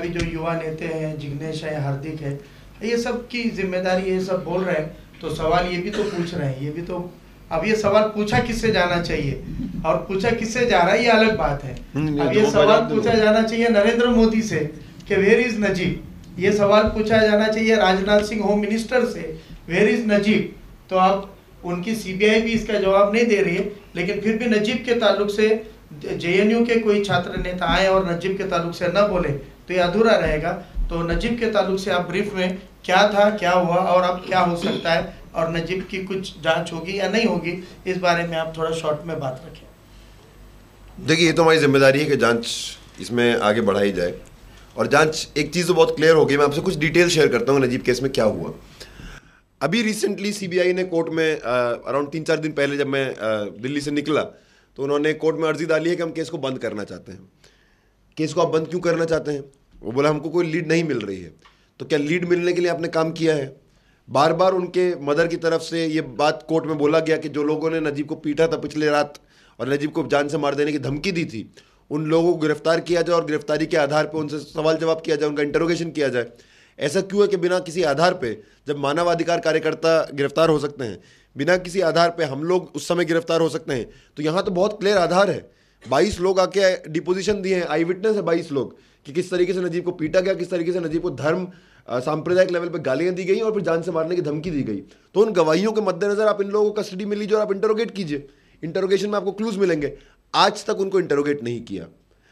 अभी जो युवा नेता हैं, जिग्नेश है, हार्दिक है, ये सब की जिम्मेदारी, ये सब बोल रहे हैं, तो सवाल ये भी तो पूछ रहे हैं, ये भी तो, अब ये सवाल पूछा किससे जाना चाहिए और पूछा किससे जा रहा है, ये अलग बात है। अब ये सवाल पूछा जाना चाहिए नरेंद्र मोदी से कि वेयर इज नजीब, ये सवाल पूछा जाना चाहिए राजनाथ सिंह होम मिनिस्टर से, वेयर इज नजीब। तो आप उनकी सीबीआई भी इसका जवाब नहीं दे रही है, लेकिन फिर भी नजीब के ताल्लुक से जेएनयू के कोई छात्र नेता आए और नजीब के ताल्लुक से न बोले तो ये अधूरा रहेगा। तो नजीब के ताल्लुक से आप ब्रीफ में क्या था, क्या हुआ और अब क्या हो सकता है, और नजीब की कुछ जांच होगी या नहीं होगी, इस बारे में आप थोड़ा शॉर्ट में बात रखें। देखिए, ये तो हमारी जिम्मेदारी है कि जांच इसमें आगे बढ़ाई जाए, और जांच एक चीज़ तो बहुत क्लियर हो गई। मैं आपसे कुछ डिटेल शेयर करता हूँ नजीब केस में क्या हुआ। अभी रिसेंटली सीबीआई ने कोर्ट में अराउंड 3-4 दिन पहले जब मैं दिल्ली से निकला तो उन्होंने कोर्ट में अर्जी डाली है कि हम केस को बंद करना चाहते हैं। केस को आप बंद क्यों करना चाहते हैं? वो बोला हमको कोई लीड नहीं मिल रही है। तो क्या लीड मिलने के लिए आपने काम किया है? बार बार उनके मदर की तरफ से ये बात कोर्ट में बोला गया कि जो लोगों ने नजीब को पीटा था पिछले रात और नजीब को जान से मार देने की धमकी दी थी, उन लोगों को गिरफ्तार किया जाए और गिरफ्तारी के आधार पर उनसे सवाल जवाब किया जाए, उनका इंटरोगेशन किया जाए। ऐसा क्यों है कि बिना किसी आधार पे, जब मानवाधिकार कार्यकर्ता गिरफ्तार हो सकते हैं, बिना किसी आधार पे हम लोग उस समय गिरफ्तार हो सकते हैं? तो यहाँ तो बहुत क्लियर आधार है। 22 लोग आके डिपोजिशन दिए हैं, आई विटनेस है 22 लोग, कि किस तरीके से नजीब को पीटा गया, किस तरीके से नजीब को धर्म सांप्रदायिक लेवल पे गालियां दी गई और फिर जान से मारने की धमकी दी गई। तो उन गवाहियों के मद्देनजर आप इन लोगों को कस्टडी में लीजिए और आप इंटरोगेट कीजिए। इंटरोगेशन में आपको क्लूज मिलेंगे। आज तक उनको इंटरोगेट नहीं किया।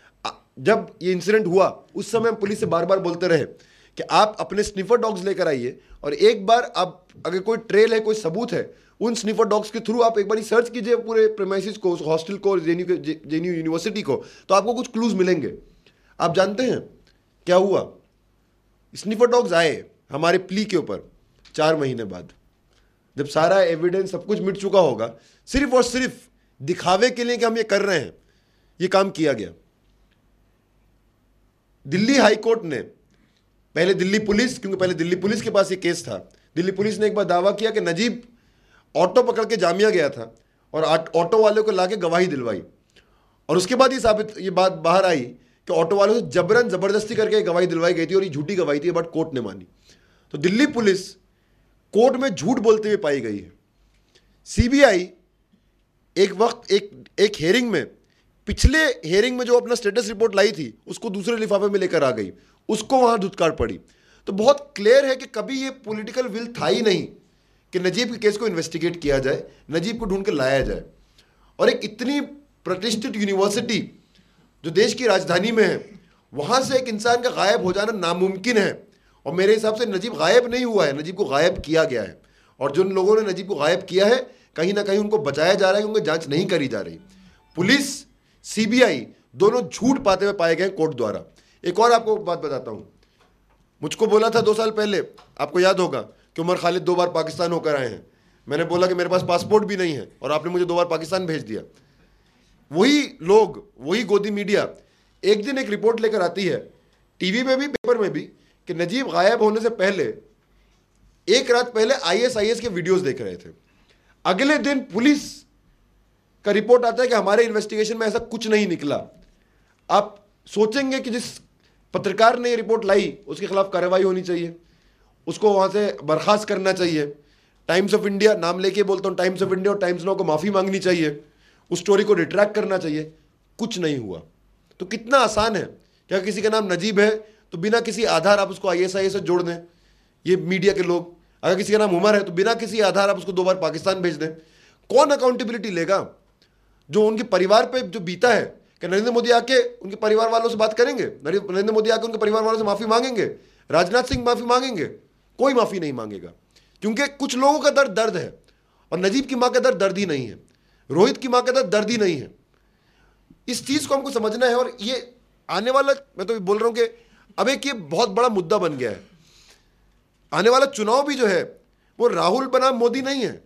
जब ये इंसिडेंट हुआ उस समय हम पुलिस से बार बार बोलते रहे कि आप अपने स्निफर डॉग्स लेकर आइए और एक बार आप अगर कोई ट्रेल है, कोई सबूत है, उन स्निफर डॉग्स के थ्रू आप एक बार सर्च कीजिए पूरे प्रेमाइसिस को, उस हॉस्टल को, जेएनयू यूनिवर्सिटी को, तो आपको कुछ क्लूज मिलेंगे। आप जानते हैं क्या हुआ? स्निफर डॉग्स आए हमारे प्ली के ऊपर 4 महीने बाद, जब सारा एविडेंस सब कुछ मिट चुका होगा, सिर्फ और सिर्फ दिखावे के लिए कि हम ये कर रहे हैं, ये काम किया गया। दिल्ली हाई कोर्ट ने पहले दिल्ली पुलिस, क्योंकि पहले दिल्ली पुलिस के पास ये केस था, दिल्ली पुलिस ने एक बार दावा किया कि नजीब ऑटो पकड़ के जामिया गया था और ऑटो वाले को लाके गवाही दिलवाई, और उसके बाद ये बात बाहर आई कि ऑटो वालों से जबरन जबरदस्ती करके गवाही दिलवाई गई थी और ये झूठी गवाही थी, बट कोर्ट ने मानी। तो दिल्ली पुलिस कोर्ट में झूठ बोलते हुए पाई गई है। सीबीआई एक वक्त एक हेयरिंग में, पिछले हेयरिंग में जो अपना स्टेटस रिपोर्ट लाई थी उसको दूसरे लिफाफे में लेकर आ गई, उसको वहां धुतकार पड़ी। तो बहुत क्लियर है कि कभी ये पॉलिटिकल विल था ही नहीं कि नजीब के केस को इन्वेस्टिगेट किया जाए, नजीब को ढूंढ कर लाया जाए। और एक इतनी प्रतिष्ठित यूनिवर्सिटी जो देश की राजधानी में है, वहां से एक इंसान का गायब हो जाना नामुमकिन है। और मेरे हिसाब से नजीब गायब नहीं हुआ है, नजीब को गायब किया गया है। और जिन लोगों ने नजीब को गायब किया है, कहीं ना कहीं उनको बचाया जा रहा है, क्योंकि जांच नहीं करी जा रही। पुलिस, सीबीआई दोनों झूठ पाते हुए पाए गए कोर्ट द्वारा। एक और आपको बात बताता हूं, मुझको बोला था 2 साल पहले, आपको याद होगा, कि उमर खालिद 2 बार पाकिस्तान होकर आए हैं। मैंने बोला कि मेरे पास पासपोर्ट भी नहीं है और आपने मुझे 2 बार पाकिस्तान भेज दिया। वही लोग, वही गोदी मीडिया एक दिन एक रिपोर्ट लेकर आती है, टीवी में भी, पेपर में भी, कि नजीब गायब होने से पहले, एक रात पहले आईएसआईएस के वीडियोस देख रहे थे। अगले दिन पुलिस का रिपोर्ट आता है कि हमारे इन्वेस्टिगेशन में ऐसा कुछ नहीं निकला। आप सोचेंगे कि जिस पत्रकार ने ये रिपोर्ट लाई उसके खिलाफ कार्रवाई होनी चाहिए, उसको वहां से बर्खास्त करना चाहिए। टाइम्स ऑफ इंडिया, नाम लेके बोलता हूँ, टाइम्स ऑफ इंडिया और टाइम्स नाउ को माफ़ी मांगनी चाहिए, उस स्टोरी को रिट्रैक्ट करना चाहिए। कुछ नहीं हुआ। तो कितना आसान है, क्या किसी का नाम नजीब है तो बिना किसी आधार आप उसको आईएसआईएस से जोड़ दें, ये मीडिया के लोग। अगर किसी का नाम उमर है तो बिना किसी आधार आप उसको 2 बार पाकिस्तान भेज दें। कौन अकाउंटेबिलिटी लेगा? जो उनके परिवार पे जो बीता है, कि नरेंद्र मोदी आके उनके परिवार वालों से बात करेंगे, नरेंद्र मोदी आके उनके परिवार वालों से माफ़ी मांगेंगे, राजनाथ सिंह माफ़ी मांगेंगे? कोई माफ़ी नहीं मांगेगा, क्योंकि कुछ लोगों का दर्द है, और नजीब की माँ का दर्द ही नहीं है, रोहित की माँ का दर्द ही नहीं है। इस चीज़ को हमको समझना है। और ये आने वाला, मैं तो बोल रहा हूँ कि अब एक ये बहुत बड़ा मुद्दा बन गया है। आने वाला चुनाव भी जो है वो राहुल बनाम मोदी नहीं है,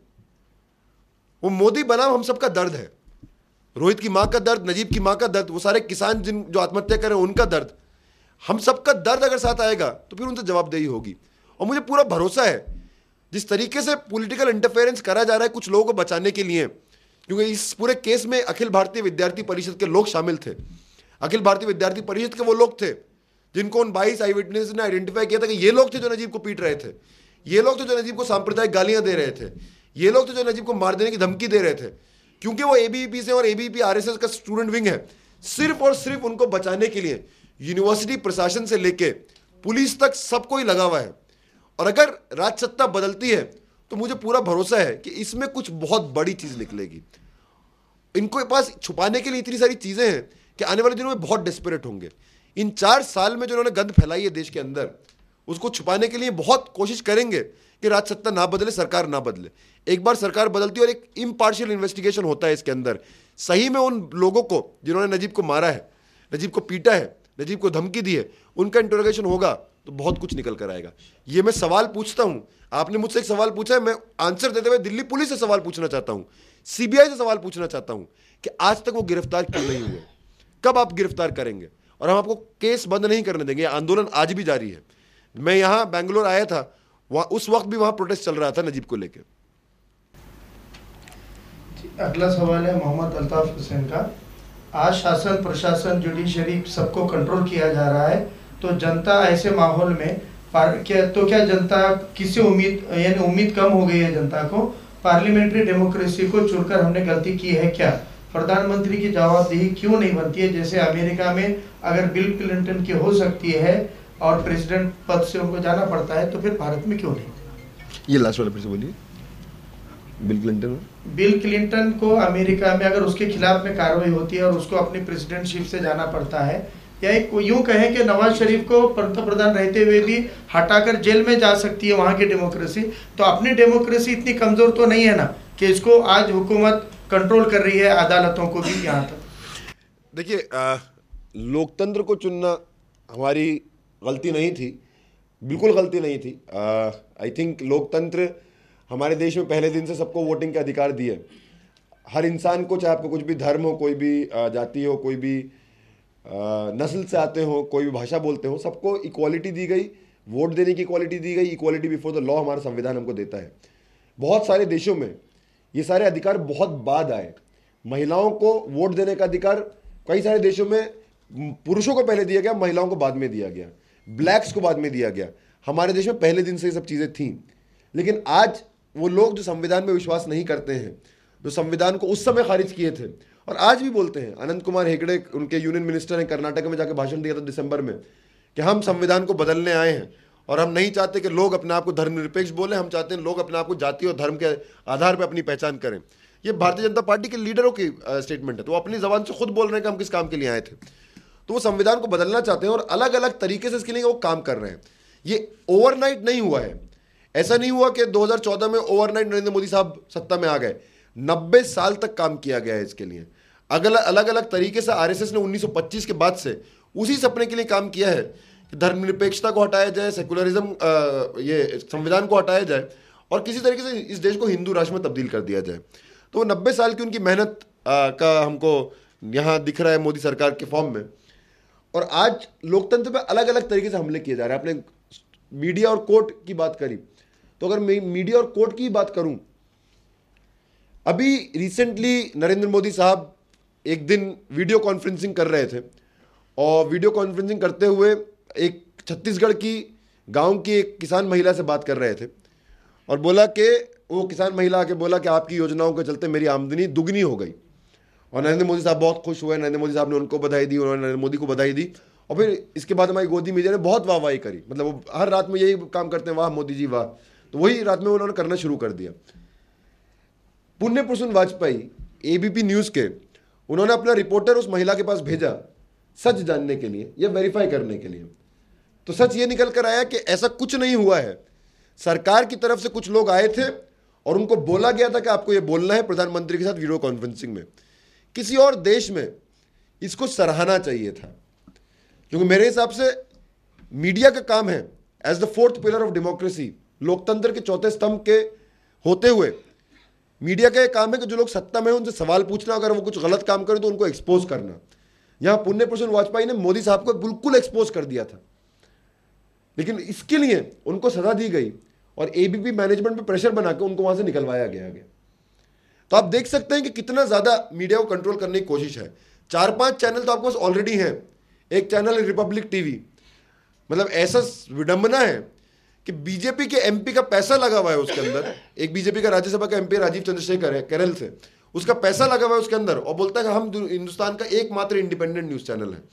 वो मोदी बनाम हम सबका दर्द है। रोहित की माँ का दर्द, नजीब की माँ का दर्द, वो सारे किसान जो आत्महत्या कर रहे हैं उनका दर्द, हम सबका दर्द अगर साथ आएगा तो फिर उनसे जवाबदेही होगी। और मुझे पूरा भरोसा है, जिस तरीके से पॉलिटिकल इंटरफेरेंस करा जा रहा है कुछ लोगों को बचाने के लिए, क्योंकि इस पूरे केस में अखिल भारतीय विद्यार्थी परिषद के लोग शामिल थे। अखिल भारतीय विद्यार्थी परिषद के वो लोग थे जिनको उन 22 आई विटनेस ने आइडेंटिफाई किया था कि ये लोग थे जो नजीब को पीट रहे थे, ये लोग थे जो नजीब को सांप्रदायिक गालियां दे रहे थे, ये लोग थे जो नजीब को मार देने की धमकी दे रहे थे, क्योंकि वो एबीवीपी से और एबीवीपी आरएसएस का स्टूडेंट विंग है। सिर्फ और सिर्फ उनको बचाने के लिए यूनिवर्सिटी प्रशासन से लेके पुलिस तक सबको ही लगा हुआ है। और अगर राजसत्ता बदलती है तो मुझे पूरा भरोसा है कि इसमें कुछ बहुत बड़ी चीज निकलेगी। इनको पास छुपाने के लिए इतनी सारी चीजें हैं कि आने वाले दिनों में बहुत डेस्परेट होंगे। इन 4 साल में जो उन्होंने गंद फैलाई है देश के अंदर, उसको छुपाने के लिए बहुत कोशिश करेंगे कि राजसत्ता ना बदले, सरकार ना बदले। एक बार सरकार बदलती है और एक इम्पार्शियल इन्वेस्टिगेशन होता है इसके अंदर, सही में उन लोगों को जिन्होंने नजीब को मारा है, नजीब को पीटा है, नजीब को धमकी दी है, उनका इंटरोगेशन होगा तो बहुत कुछ निकल कर आएगा। ये मैं सवाल पूछता हूं, आपने मुझसे एक सवाल पूछा है, मैं आंसर देते हुए दिल्ली पुलिस से सवाल पूछना चाहता हूं, सीबीआई से सवाल पूछना चाहता हूं कि आज तक वो गिरफ्तार क्यों नहीं हुए, कब आप गिरफ्तार करेंगे? और हम आपको केस बंद नहीं करने देंगे। आंदोलन आज भी जारी है। मैं यहां बेंगलोर आया था, वहां उस वक्त भी वहां प्रोटेस्ट चल रहा था नजीब को लेकर। अगला सवाल है मोहम्मद अल्ताफ हुसैन का। आज शासन, प्रशासन, जुडिशरी सबको कंट्रोल किया जा रहा है, तो जनता ऐसे माहौल में क्या जनता किससे यानी उम्मीद कम हो गई है जनता को? पार्लियामेंट्री डेमोक्रेसी को चुनकर हमने गलती की है क्या? प्रधानमंत्री की जवाबदेही क्यों नहीं बनती है? जैसे अमेरिका में अगर बिल क्लिंटन की हो सकती है और प्रेसिडेंट पद से उनको जाना पड़ता है, तो फिर भारत में क्यों नहीं? ये लास्ट वाला फिर से बोलिए। बिल क्लिंटन को अमेरिका में अगर उसके खिलाफ में कार्रवाई होती है और उसको अपनी प्रेसिडेंटशिप से जाना पड़ता है, या एक यूं कहें कि नवाज शरीफ को पंतप्रधान रहते हुए भी हटाकर जेल में जा सकती है वहां की डेमोक्रेसी, तो अपनी डेमोक्रेसी इतनी कमजोर तो नहीं है ना कि इसको आज हुकूमत कंट्रोल कर रही है अदालतों को भी यहाँ तक? देखिए, लोकतंत्र को चुनना हमारी गलती नहीं थी, बिल्कुल गलती नहीं थी। आई थिंक लोकतंत्र हमारे देश में पहले दिन से सबको वोटिंग के अधिकार दिए। हर इंसान को, चाहे आपको कुछ भी धर्म हो, कोई भी जाति हो, कोई भी नस्ल से आते हो, कोई भी भाषा बोलते हो, सबको इक्वालिटी दी गई, वोट देने की इक्वालिटी दी गई। इक्वालिटी बिफोर द लॉ हमारा संविधान हमको देता है। बहुत सारे देशों में ये सारे अधिकार बहुत बाद आए। महिलाओं को वोट देने का अधिकार कई सारे देशों में पुरुषों को पहले दिया गया, महिलाओं को बाद में दिया गया, ब्लैक्स को बाद में दिया गया। हमारे देश में पहले दिन से ये सब चीज़ें थीं। लेकिन आज वो लोग जो संविधान में विश्वास नहीं करते हैं, जो संविधान को उस समय खारिज किए थे और आज भी बोलते हैं, अनंत कुमार हेगड़े उनके यूनियन मिनिस्टर हैं, कर्नाटक में जाकर भाषण दिया था दिसंबर में कि हम संविधान को बदलने आए हैं और हम नहीं चाहते कि लोग अपने आप को धर्मनिरपेक्ष बोले, हम चाहते हैं लोग अपने आप को जाति और धर्म के आधार पर अपनी पहचान करें। ये भारतीय जनता पार्टी के लीडरों की स्टेटमेंट है, तो वो अपनी जबान से खुद बोल रहे हैं कि हम किस काम के लिए आए थे। तो वो संविधान को बदलना चाहते हैं और अलग अलग तरीके से इसके लिए वो काम कर रहे हैं। ये ओवरनाइट नहीं हुआ है। ऐसा नहीं हुआ कि 2014 में ओवरनाइट नरेंद्र मोदी साहब सत्ता में आ गए। 90 साल तक काम किया गया है इसके लिए। अलग अलग तरीके से आरएसएस ने 1925 के बाद से उसी सपने के लिए काम किया है कि धर्मनिरपेक्षता को हटाया जाए, सेकुलरिज्म, ये संविधान को हटाया जाए और किसी तरीके से इस देश को हिंदू राष्ट्र में तब्दील कर दिया जाए। तो 90 साल की उनकी मेहनत का हमको यहाँ दिख रहा है मोदी सरकार के फॉर्म में। और आज लोकतंत्र पे अलग अलग तरीके से हमले किए जा रहे हैं। आपने मीडिया और कोर्ट की बात करी, तो अगर मैं मीडिया और कोर्ट की बात करूं, अभी रिसेंटली नरेंद्र मोदी साहब एक दिन वीडियो कॉन्फ्रेंसिंग कर रहे थे और वीडियो कॉन्फ्रेंसिंग करते हुए एक छत्तीसगढ़ की गांव की एक किसान महिला से बात कर रहे थे और बोला कि वो किसान महिला आके बोला कि आपकी योजनाओं के चलते मेरी आमदनी दुगनी हो गई। और नरेंद्र मोदी साहब बहुत खुश हुए। नरेंद्र मोदी साहब ने उनको बधाई दी, उन्होंने नरेंद्र मोदी को बधाई दी और फिर इसके बाद हमारी गोदी मीडिया ने बहुत वाहवाही करी। मतलब वो हर रात में यही काम करते हैं, वाह मोदी जी वाह। तो वही रात में उन्होंने करना शुरू कर दिया। पुण्य प्रसून वाजपेयी एबीपी न्यूज़ के, उन्होंने अपना रिपोर्टर उस महिला के पास भेजा सच जानने के लिए या वेरीफाई करने के लिए। तो सच ये निकल कर आया कि ऐसा कुछ नहीं हुआ है। सरकार की तरफ से कुछ लोग आए थे और उनको बोला गया था कि आपको ये बोलना है प्रधानमंत्री के साथ वीडियो कॉन्फ्रेंसिंग में। किसी और देश में इसको सराहना चाहिए था, क्योंकि मेरे हिसाब से मीडिया का काम है as the 4th pillar of democracy, लोकतंत्र के 4थे स्तंभ के होते हुए मीडिया का यह काम है कि जो लोग सत्ता में हैं उनसे सवाल पूछना, अगर वो कुछ गलत काम करें तो उनको एक्सपोज करना। यहां पुण्य प्रसून वाजपेयी ने मोदी साहब को बिल्कुल एक्सपोज कर दिया था, लेकिन इसके लिए उनको सजा दी गई और एबीपी मैनेजमेंट पे प्रेशर बना के उनको वहां से निकलवाया गया। तो आप देख सकते हैं कि कितना ज्यादा मीडिया को कंट्रोल करने की कोशिश है। 4-5 चैनल तो आपके पास ऑलरेडी हैं। एक चैनल है रिपब्लिक टीवी, मतलब ऐसा विडंबना है कि बीजेपी के एमपी का पैसा लगा हुआ है उसके अंदर। एक बीजेपी का राज्यसभा का एमपी राजीव चंद्रशेखर है केरल से, उसका पैसा लगा हुआ है उसके अंदर, और बोलता है कि हम हिंदुस्तान का एकमात्र इंडिपेंडेंट न्यूज चैनल है।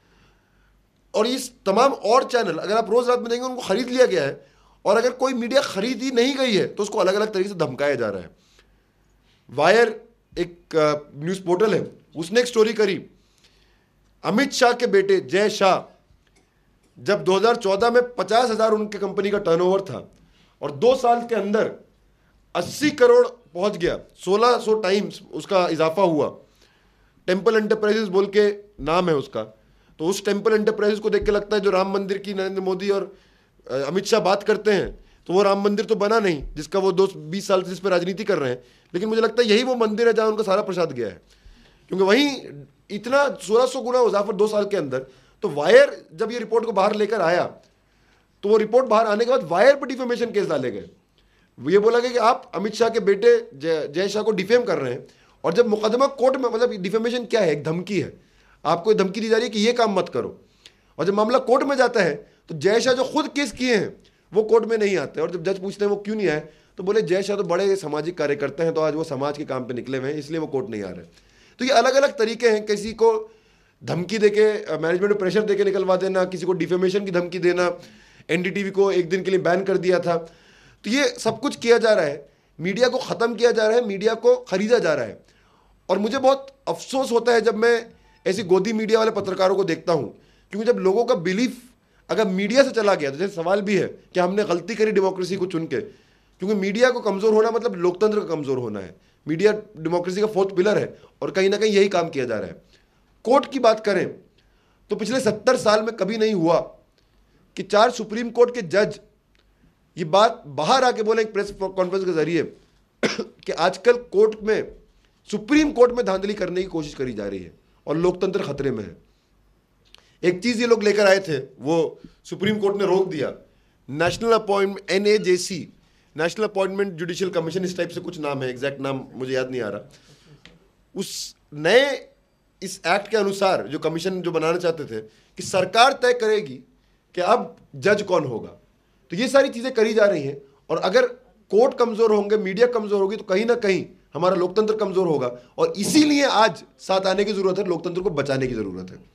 और इस तमाम और चैनल अगर आप रोज रात में देखेंगे उनको खरीद लिया गया है, और अगर कोई मीडिया खरीदी नहीं गई है तो उसको अलग अलग तरीके से धमकाया जा रहा है। वायर एक न्यूज पोर्टल है, उसने एक स्टोरी करी, अमित शाह के बेटे जय शाह जब 2014 में 50,000 उनके कंपनी का टर्नओवर था और 2 साल के अंदर 80 करोड़ पहुंच गया, 1600 टाइम्स उसका इजाफा हुआ। टेम्पल एंटरप्राइजेस बोल के नाम है उसका। तो उस टेम्पल एंटरप्राइजेस को देख के लगता है जो राम मंदिर की नरेंद्र मोदी और अमित शाह बात करते हैं, तो वो राम मंदिर तो बना नहीं जिसका वो 20 साल से जिस पर राजनीति कर रहे हैं, लेकिन मुझे लगता है यही वो मंदिर है जहां उनका सारा प्रसाद गया है, क्योंकि वहीं इतना 1600 गुना इजाफा 2 साल के अंदर। तो वायर जब ये रिपोर्ट को बाहर लेकर आया, तो वो रिपोर्ट बाहर आने के बाद वायर पर डिफेमेशन केस डाले गए। ये बोला गया कि आप अमित शाह के बेटे जय शाह को डिफेम कर रहे हैं, और जब मुकदमा कोर्ट में, मतलब डिफेमेशन क्या है, एक धमकी है, आपको धमकी दी जा रही है कि ये काम मत करो, और जब मामला कोर्ट में जाता है तो जय शाह जो खुद केस किए हैं वो कोर्ट में नहीं आते, और जब जज पूछते हैं वो क्यों नहीं आए, तो बोले जय शाह तो बड़े सामाजिक कार्यकर्ता हैं, तो आज वो समाज के काम पे निकले हुए हैं, इसलिए वो कोर्ट नहीं आ रहे। तो ये अलग अलग तरीके हैं, किसी को धमकी देके, मैनेजमेंट में प्रेशर देके निकलवा देना, किसी को डिफेमेशन की धमकी देना, एनडीटीवी को एक दिन के लिए बैन कर दिया था। तो ये सब कुछ किया जा रहा है, मीडिया को ख़त्म किया जा रहा है, मीडिया को खरीदा जा रहा है। और मुझे बहुत अफसोस होता है जब मैं ऐसी गोदी मीडिया वाले पत्रकारों को देखता हूँ, क्योंकि जब लोगों का बिलीफ अगर मीडिया से चला गया, तो जैसे सवाल भी है कि हमने गलती करी डेमोक्रेसी को चुन के, क्योंकि मीडिया को कमज़ोर होना मतलब लोकतंत्र का कमज़ोर होना है। मीडिया डेमोक्रेसी का 4th पिलर है, और कहीं ना कहीं यही काम किया जा रहा है। कोर्ट की बात करें तो पिछले 70 साल में कभी नहीं हुआ कि 4 सुप्रीम कोर्ट के जज ये बात बाहर आके बोले एक प्रेस कॉन्फ्रेंस के जरिए कि आजकल कोर्ट में, सुप्रीम कोर्ट में धांधली करने की कोशिश करी जा रही है और लोकतंत्र खतरे में है। एक चीज ये लोग लेकर आए थे, वो सुप्रीम कोर्ट ने रोक दिया, national appointment, NAJC, national appointment judicial commission, इस टाइप से कुछ नाम है, एग्जैक्ट नाम मुझे याद नहीं आ रहा। उस नए इस एक्ट के अनुसार जो कमीशन जो बनाना चाहते थे कि सरकार तय करेगी कि अब जज कौन होगा। तो ये सारी चीजें करी जा रही हैं, और अगर कोर्ट कमजोर होंगे, मीडिया कमजोर होगी, तो कहीं ना कहीं हमारा लोकतंत्र कमजोर होगा, और इसीलिए आज साथ आने की जरूरत है, लोकतंत्र को बचाने की जरूरत है।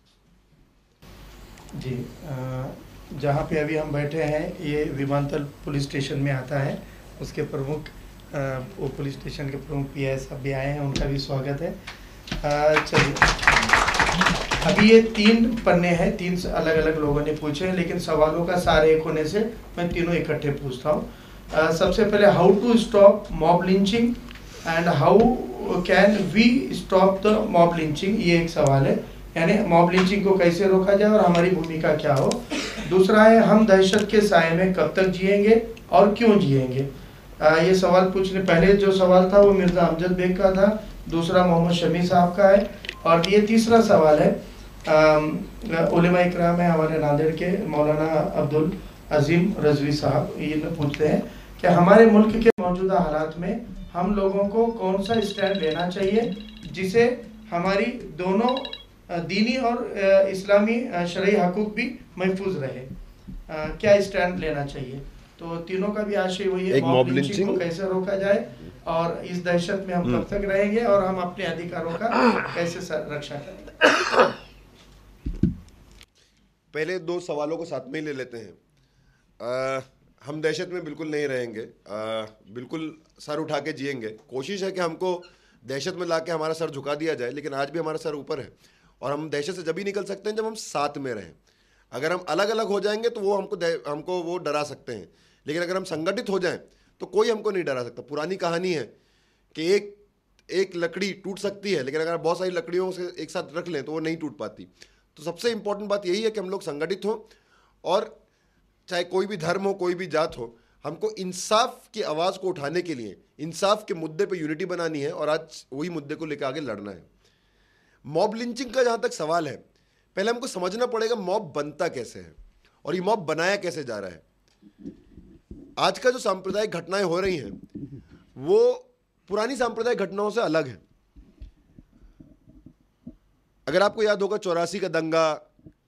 जी, जहाँ पे अभी हम बैठे हैं ये विमानतल पुलिस स्टेशन में आता है, उसके प्रमुख वो पुलिस स्टेशन के प्रमुख PI साहब भी आए हैं, उनका भी स्वागत है। चलिए, अभी ये 3 पन्ने हैं, 3 अलग अलग लोगों ने पूछे हैं, लेकिन सवालों का सार एक होने से मैं तीनों इकट्ठे पूछता हूँ। सबसे पहले, how to stop mob lynching and how can we stop the mob lynching, ये एक सवाल है, यानी मॉब लिंचिंग को कैसे रोका जाए और हमारी भूमिका क्या हो। दूसरा है, हम दहशत के साए में कब तक जिएंगे और क्यों जिएंगे। ये सवाल पूछने, पहले जो सवाल था वो मिर्जा अमजद बेग का था, दूसरा मोहम्मद शमी साहब का है, और ये तीसरा सवाल है उलेमा इकराम है हमारे नांदेड़ के, मौलाना अब्दुल अजीम रजवी साहब, ये पूछते हैं कि हमारे मुल्क के मौजूदा हालात में हम लोगों को कौन सा स्टैंड लेना चाहिए जिसे हमारी दोनों दीनी और इस्लामी शरई हकूक भी महफूज रहे, क्या स्टैंड लेना चाहिए। तो तीनों का भी आशय वही है, मॉब लिंचिंग को कैसे रोका जाए और इस दहशत में हम कब तक रहेंगे और हम अपने अधिकारों का कैसे रक्षा करेंगे। पहले 2 सवालों को साथ में ही ले लेते हैं। हम दहशत में बिल्कुल नहीं रहेंगे, बिल्कुल सर उठा के जिएंगे। कोशिश है कि हमको दहशत में लाके हमारा सर झुका दिया जाए, लेकिन आज भी हमारा सर ऊपर है, और हम दहशत से जब ही निकल सकते हैं जब हम साथ में रहें। अगर हम अलग अलग हो जाएंगे तो वो हमको वो डरा सकते हैं, लेकिन अगर हम संगठित हो जाएं तो कोई हमको नहीं डरा सकता। पुरानी कहानी है कि एक लकड़ी टूट सकती है, लेकिन अगर बहुत सारी लकड़ियों से एक साथ रख लें तो वो नहीं टूट पाती। तो सबसे इंपॉर्टेंट बात यही है कि हम लोग संगठित हों, और चाहे कोई भी धर्म हो, कोई भी जात हो, हमको इंसाफ की आवाज़ को उठाने के लिए इंसाफ के मुद्दे पे यूनिटी बनानी है, और आज वही मुद्दे को लेकर आगे लड़ना है। मॉब लिंचिंग का जहाँ तक सवाल है, पहले हमको समझना पड़ेगा मॉब बनता कैसे है और ये मॉब बनाया कैसे जा रहा है। आज का जो सांप्रदायिक घटनाएं हो रही हैं वो पुरानी सांप्रदायिक घटनाओं से अलग है। अगर आपको याद होगा 84 का दंगा,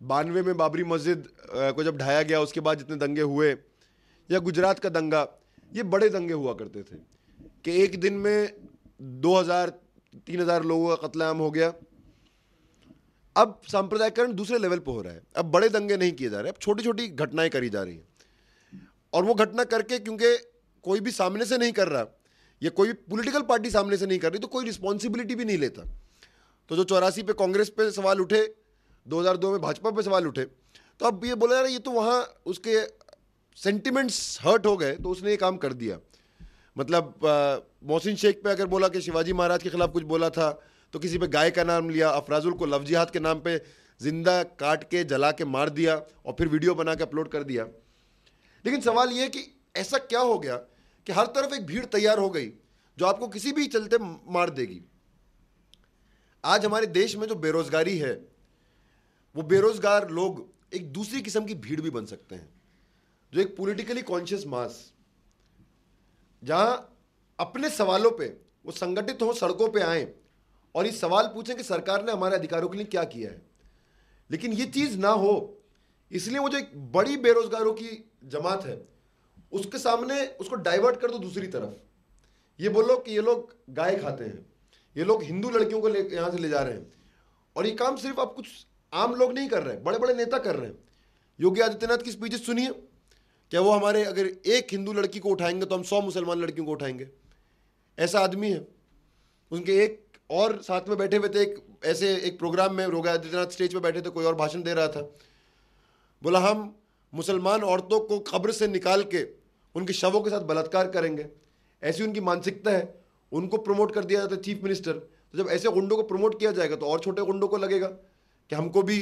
92 में बाबरी मस्जिद को जब ढाया गया, उसके बाद जितने दंगे हुए, या गुजरात का दंगा, ये बड़े दंगे हुआ करते थे कि एक दिन में 2000-3000 लोगों का कत्लेआम हो गया। अब सांप्रदायिकरण दूसरे लेवल पर हो रहा है। अब बड़े दंगे नहीं किए जा रहे, अब छोटी छोटी घटनाएं करी जा रही हैं। और वो घटना करके, क्योंकि कोई भी सामने से नहीं कर रहा, या कोई पॉलिटिकल पार्टी सामने से नहीं कर रही, तो कोई रिस्पॉन्सिबिलिटी भी नहीं लेता। तो जो 84 पे कांग्रेस पे सवाल उठे, 2002 में भाजपा पे सवाल उठे, तो अब ये बोला जा रहा है ये तो वहाँ उसके सेंटिमेंट्स हर्ट हो गए, तो उसने ये काम कर दिया। मतलब मोहसिन शेख पे अगर बोला कि शिवाजी महाराज के खिलाफ कुछ बोला था, तो किसी पे गाय का नाम लिया, अफराजुल को लव जिहाद के नाम पे जिंदा काट के जला के मार दिया और फिर वीडियो बना के अपलोड कर दिया। लेकिन सवाल ये है कि ऐसा क्या हो गया कि हर तरफ एक भीड़ तैयार हो गई जो आपको किसी भी चलते मार देगी। आज हमारे देश में जो बेरोजगारी है, वो बेरोजगार लोग एक दूसरी किस्म की भीड़ भी बन सकते हैं, जो एक पॉलिटिकली कॉन्शियस मास, जहां अपने सवालों पे वो संगठित हो, सड़कों पे आए और ये सवाल पूछें कि सरकार ने हमारे अधिकारों के लिए क्या किया है। लेकिन ये चीज ना हो, इसलिए वो जो एक बड़ी बेरोजगारों की जमात है, उसके सामने उसको डाइवर्ट कर दो दूसरी तरफ। ये बोलो कि ये लोग गाय खाते हैं, ये लोग हिंदू लड़कियों को यहां से ले जा रहे हैं। और ये काम सिर्फ आप कुछ आम लोग नहीं कर रहे हैं, बड़े बड़े नेता कर रहे हैं। योगी आदित्यनाथ की स्पीचेस सुनिए, क्या वो हमारे अगर एक हिंदू लड़की को उठाएंगे तो हम 100 मुसलमान लड़कियों को उठाएंगे, ऐसा आदमी है। उनके एक और साथ में बैठे हुए थे, एक प्रोग्राम में योगी आदित्यनाथ स्टेज पे बैठे थे, कोई और भाषण दे रहा था, बोला हम मुसलमान औरतों को कब्र से निकाल के उनके शवों के साथ बलात्कार करेंगे। ऐसी उनकी मानसिकता है, उनको प्रमोट कर दिया जाता है चीफ मिनिस्टर। तो जब ऐसे गुंडों को प्रमोट किया जाएगा तो और छोटे गुंडों को लगेगा कि हमको भी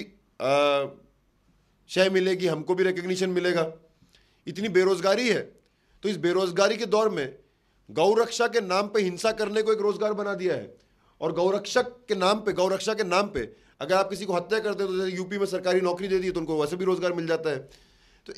शय मिलेगी, हमको भी रिकग्निशन मिलेगा। इतनी बेरोजगारी है, तो इस बेरोजगारी के दौर में गौ रक्षा के नाम पे हिंसा करने को एक रोजगार बना दिया है। और गौरक्षा के नाम पे अगर आप किसी को हत्या करते हो, तो जैसे यूपी में सरकारी नौकरी दे दी तो उनको वैसे भी रोजगार मिल जाता है। तो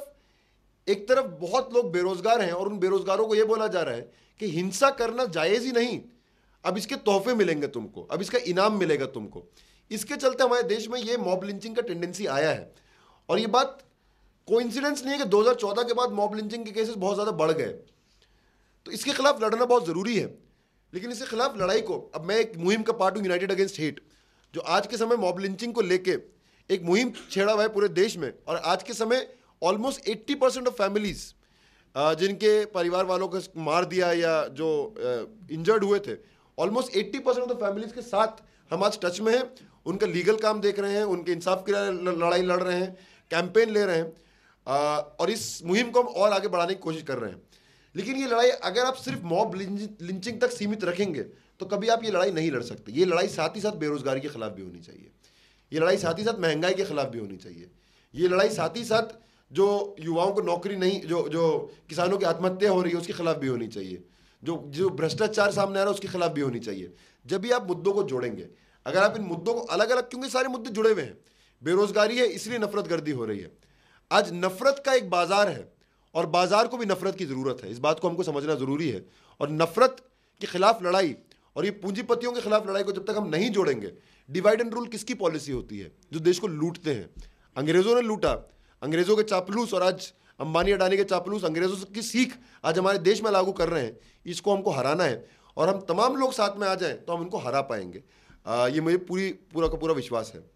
एक तरफ बहुत लोग बेरोजगार हैं और उन बेरोजगारों को यह बोला जा रहा है कि हिंसा करना जायज ही नहीं, अब इसके तोहफे मिलेंगे तुमको, अब इसका इनाम मिलेगा तुमको। इसके चलते हमारे देश में यह मॉब लिंचिंग का टेंडेंसी आया है। और यह बात कोइंसिडेंस नहीं है कि 2014 के बाद मॉब लिंचिंग के केसेस बहुत ज्यादा बढ़ गए। तो इसके खिलाफ लड़ना बहुत जरूरी है। लेकिन इसके खिलाफ लड़ाई को, अब मैं एक मुहिम का पार्ट हूं, यूनाइटेड अगेंस्ट हेट, जो आज के समय मॉब लिंचिंग को लेके एक मुहिम छेड़ा हुआ है पूरे देश में। और आज के समय ऑलमोस्ट 80% ऑफ फैमिलीज जिनके परिवार वालों को मार दिया या जो इंजर्ड हुए थे, ऑलमोस्ट 80% ऑफ द फैमिलीज के साथ हम आज टच में हैं। उनका लीगल काम देख रहे हैं, उनके इंसाफ की लड़ाई लड़ रहे हैं, कैंपेन ले रहे हैं और इस मुहिम को हम और आगे बढ़ाने की कोशिश कर रहे हैं। लेकिन ये लड़ाई अगर आप सिर्फ मॉब लिंचिंग तक सीमित रखेंगे तो कभी आप ये लड़ाई नहीं लड़ सकते। ये लड़ाई साथ ही साथ बेरोजगारी के खिलाफ भी होनी चाहिए, ये लड़ाई साथ ही साथ महंगाई के खिलाफ भी होनी चाहिए, ये लड़ाई साथ ही साथ जो युवाओं को नौकरी नहीं, जो किसानों की आत्महत्या हो रही है उसके खिलाफ भी होनी चाहिए, जो भ्रष्टाचार सामने आ रहा है उसके खिलाफ भी होनी चाहिए। जब भी आप मुद्दों को जोड़ेंगे, अगर आप इन मुद्दों को अलग अलग, क्योंकि सारे मुद्दे जुड़े हुए हैं, बेरोजगारी है इसलिए नफरत गर्दी हो रही है। आज नफरत का एक बाजार है और बाजार को भी नफरत की जरूरत है, इस बात को हमको समझना जरूरी है। और नफरत के खिलाफ लड़ाई और ये पूंजीपतियों के खिलाफ लड़ाई को जब तक हम नहीं जोड़ेंगे, डिवाइड एंड रूल किसकी पॉलिसी होती है? जो देश को लूटते हैं। अंग्रेजों ने लूटा, अंग्रेजों के चापलूस, और आज अंबानी अडानी के चापलूस अंग्रेजों की सीख आज हमारे देश में लागू कर रहे हैं। इसको हमको हराना है और हम तमाम लोग साथ में आ जाएं तो हम इनको हरा पाएंगे। ये मुझे पूरा का पूरा विश्वास है।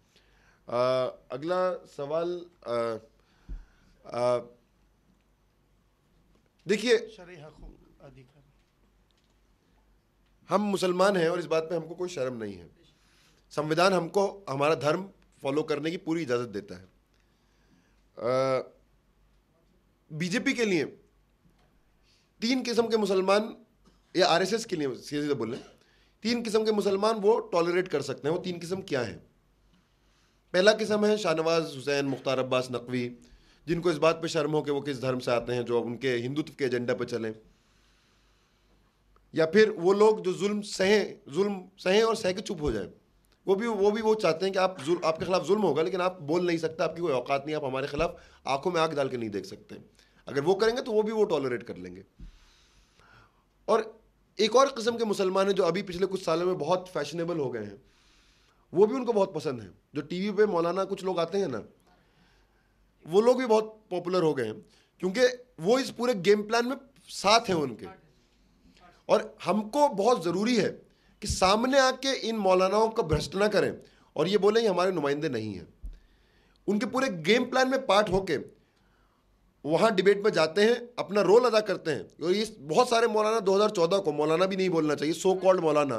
अगला सवाल, देखिए, हम मुसलमान हैं और इस बात पे हमको कोई शर्म नहीं है। संविधान हमको हमारा धर्म फॉलो करने की पूरी इजाजत देता है। बीजेपी के लिए 3 किस्म के मुसलमान, या आरएसएस के लिए सीधे बोल रहे, 3 किस्म के मुसलमान वो टॉलरेट कर सकते हैं। वो 3 किस्म क्या हैं? पहला किस्म है शाहनवाज हुसैन, मुख्तार अब्बास नकवी, जिनको इस बात पे शर्म हो कि वो किस धर्म से आते हैं, जो उनके हिंदुत्व के एजेंडा पे चलें। या फिर वो लोग जो जुल्म सहें और सह के चुप हो जाएं। वो भी चाहते हैं कि आपके खिलाफ जुल्म होगा लेकिन आप बोल नहीं सकते, आपकी कोई औकात नहीं, आप हमारे खिलाफ आंखों में आंख डाल के नहीं देख सकते। अगर वो करेंगे तो वो टॉलरेट कर लेंगे। और एक और किस्म के मुसलमान हैं जो अभी पिछले कुछ सालों में बहुत फैशनेबल हो गए हैं, वो भी उनको बहुत पसंद है। जो टीवी पे मौलाना कुछ लोग आते हैं ना, वो लोग भी बहुत पॉपुलर हो गए हैं, क्योंकि वो इस पूरे गेम प्लान में साथ हैं उनके। और हमको बहुत ज़रूरी है कि सामने आके इन मौलानाओं का भ्रष्ट ना करें और ये बोलें हमारे नुमाइंदे नहीं हैं। उनके पूरे गेम प्लान में पार्ट होके वहाँ डिबेट में जाते हैं, अपना रोल अदा करते हैं। और ये बहुत सारे मौलाना 2014 को, मौलाना भी नहीं बोलना चाहिए, सो कॉल्ड मौलाना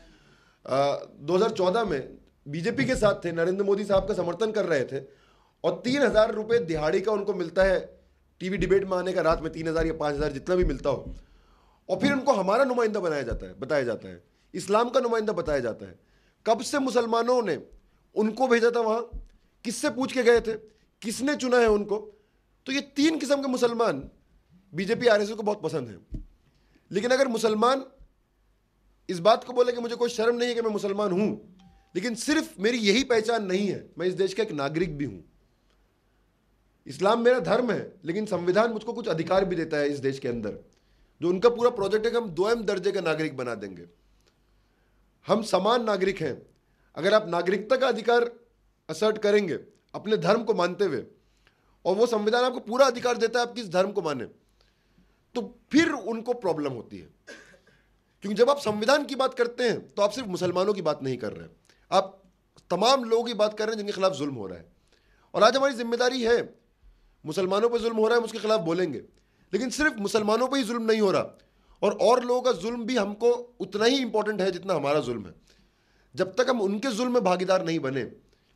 2014 में बीजेपी के साथ थे, नरेंद्र मोदी साहब का समर्थन कर रहे थे, और 3,000 रुपये दिहाड़ी का उनको मिलता है टीवी डिबेट में आने का, रात में 3,000 या 5,000 जितना भी मिलता हो, और फिर उनको हमारा नुमाइंदा बनाया जाता है, बताया जाता है, इस्लाम का नुमाइंदा बताया जाता है। कब से मुसलमानों ने उनको भेजा था वहाँ, किससे पूछ के गए थे, किसने चुना है उनको? तो ये 3 किस्म के मुसलमान बीजेपी आरएसएस को बहुत पसंद है। लेकिन अगर मुसलमान इस बात को बोले कि मुझे कोई शर्म नहीं है कि मैं मुसलमान हूं, लेकिन सिर्फ मेरी यही पहचान नहीं है, मैं इस देश का एक नागरिक भी हूं, इस्लाम मेरा धर्म है, लेकिन संविधान मुझको कुछ अधिकार भी देता है इस देश के अंदर, जो उनका पूरा प्रोजेक्ट है कि हम 2M दर्जे का नागरिक बना देंगे, हम समान नागरिक हैं। अगर आप नागरिकता का अधिकार असर्ट करेंगे अपने धर्म को मानते हुए, और वो संविधान आपको पूरा अधिकार देता है आप किस धर्म को माने, तो फिर उनको प्रॉब्लम होती है। क्योंकि जब आप संविधान की बात करते हैं तो आप सिर्फ मुसलमानों की बात नहीं कर रहे हैं, आप तमाम लोगों की बात कर रहे हैं जिनके खिलाफ जुल्म हो रहा है। और आज हमारी जिम्मेदारी है, मुसलमानों पर जुल्म हो रहा है, हम उसके खिलाफ बोलेंगे, लेकिन सिर्फ मुसलमानों पर ही जुल्म नहीं हो रहा, और लोगों का जुल्म भी हमको उतना ही इंपॉर्टेंट है जितना हमारा जुल्म है। जब तक हम उनके जुल्म में भागीदार नहीं बने,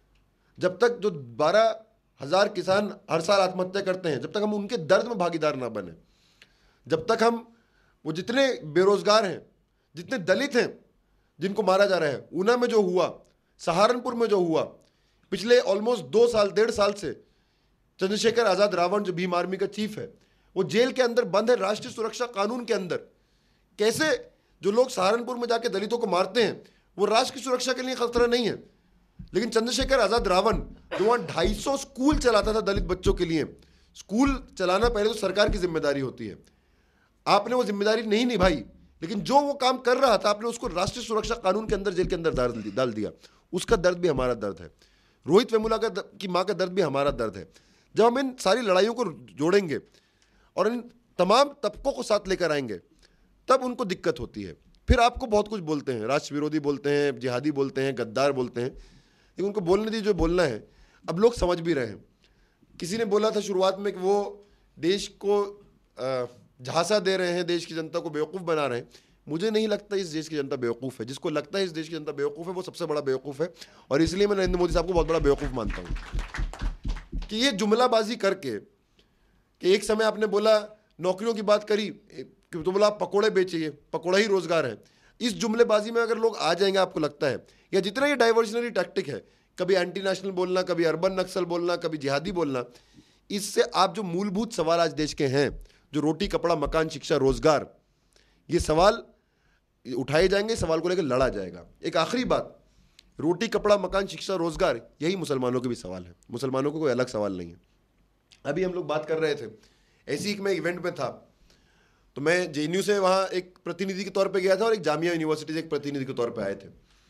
जब तक जो 12,000 किसान हर साल आत्महत्या करते हैं, जब तक हम उनके दर्द में भागीदार ना बने, जब तक हम वो जितने बेरोजगार हैं, जितने दलित हैं जिनको मारा जा रहा है, ऊना में जो हुआ, सहारनपुर में जो हुआ, पिछले ऑलमोस्ट 2 साल 1.5 साल से चंद्रशेखर आज़ाद रावण जो भीम आर्मी का चीफ है, वो जेल के अंदर बंद है, राष्ट्रीय सुरक्षा कानून के अंदर। कैसे जो लोग सहारनपुर में जाके दलितों को मारते हैं वो राष्ट्र की सुरक्षा के लिए खतरा नहीं है, लेकिन चंद्रशेखर आज़ाद रावण जो वहाँ 250 स्कूल चलाता था दलित बच्चों के लिए, स्कूल चलाना पहले तो सरकार की जिम्मेदारी होती है, आपने वो जिम्मेदारी नहीं निभाई, लेकिन जो वो काम कर रहा था आपने उसको राष्ट्रीय सुरक्षा कानून के अंदर जेल के अंदर डाल दिया। उसका दर्द भी हमारा दर्द है, रोहित वेमुला की माँ का दर्द भी हमारा दर्द है। जब हम इन सारी लड़ाइयों को जोड़ेंगे और इन तमाम तबकों को साथ लेकर आएंगे तब उनको दिक्कत होती है। फिर आपको बहुत कुछ बोलते हैं, राष्ट्र विरोधी बोलते हैं, जिहादी बोलते हैं, गद्दार बोलते हैं, लेकिन उनको बोलने दी जो बोलना है। अब लोग समझ भी रहे हैं। किसी ने बोला था शुरुआत में कि वो देश को झांसा दे रहे हैं, देश की जनता को बेवकूफ़ बना रहे हैं। मुझे नहीं लगता इस देश की जनता बेवकूफ़ है। जिसको लगता है इस देश की जनता बेवकूफ़ है वो सबसे बड़ा बेवकूफ़ है, और इसलिए मैं नरेंद्र मोदी साहब को बहुत बड़ा बेवकूफ़ मानता हूँ कि ये जुमलाबाजी करके कि एक समय आपने बोला नौकरियों की बात करी तो बोला आप पकौड़े बेचिए, पकौड़ा ही रोजगार है। इस जुमलेबाजी में अगर लोग आ जाएंगे, आपको लगता है, या जितना ये डाइवर्जनरी टैक्टिक है, कभी एंटी नेशनल बोलना, कभी अर्बन नक्सल बोलना, कभी जिहादी बोलना, इससे आप जो मूलभूत सवाल आज देश के हैं, जो रोटी कपड़ा मकान शिक्षा रोजगार, ये सवाल उठाए जाएंगे, सवाल को लेकर लड़ा जाएगा। एक आखिरी बात, रोटी कपड़ा मकान शिक्षा रोजगार यही मुसलमानों के भी सवाल है, मुसलमानों को कोई अलग सवाल नहीं है। अभी हम लोग बात कर रहे थे, ऐसी एक मैं इवेंट में था, तो मैं JNU से वहाँ एक प्रतिनिधि के तौर पे गया था और एक जामिया यूनिवर्सिटी से एक प्रतिनिधि के तौर पे आए थे।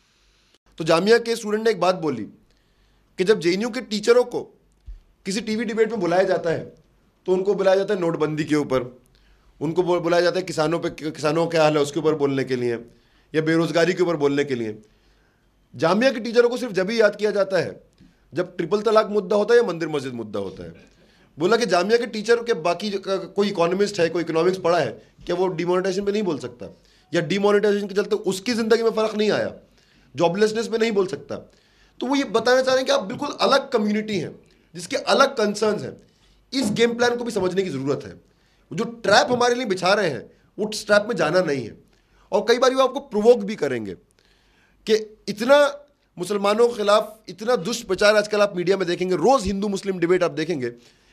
तो जामिया के स्टूडेंट ने एक बात बोली कि जब JNU के टीचरों को किसी टीवी डिबेट में बुलाया जाता है तो उनको बुलाया जाता है नोटबंदी के ऊपर, उनको बुलाया जाता है किसानों का क्या हाल है उसके ऊपर बोलने के लिए, या बेरोजगारी के ऊपर बोलने के लिए। जामिया के टीचरों को सिर्फ जब ही याद किया जाता है जब ट्रिपल तलाक मुद्दा होता है या मंदिर मस्जिद मुद्दा होता है। बोला कि जामिया के टीचर के बाकी कोई इकोनॉमिस्ट है, कोई इकोनॉमिक्स पढ़ा है, क्या वो डिमोनेटाइजेशन पे नहीं बोल सकता, या डिमोनेटाइजेशन के चलते उसकी ज़िंदगी में फ़र्क नहीं आया, जॉबलेसनेस पे नहीं बोल सकता। तो वो ये बताना चाह रहे हैं कि आप बिल्कुल अलग कम्युनिटी हैं जिसके अलग कंसर्न्स हैं। इस गेम प्लान को भी समझने की ज़रूरत है। जो ट्रैप हमारे लिए बिछा रहे हैं वो ट्रैप में जाना नहीं है, और कई बार वो आपको प्रोवोक भी करेंगे कि इतना मुसलमानों के खिलाफ इतना दुष्प्रचार आजकल आप मीडिया में देखेंगे, रोज़ हिंदू मुस्लिम डिबेट आप देखेंगे,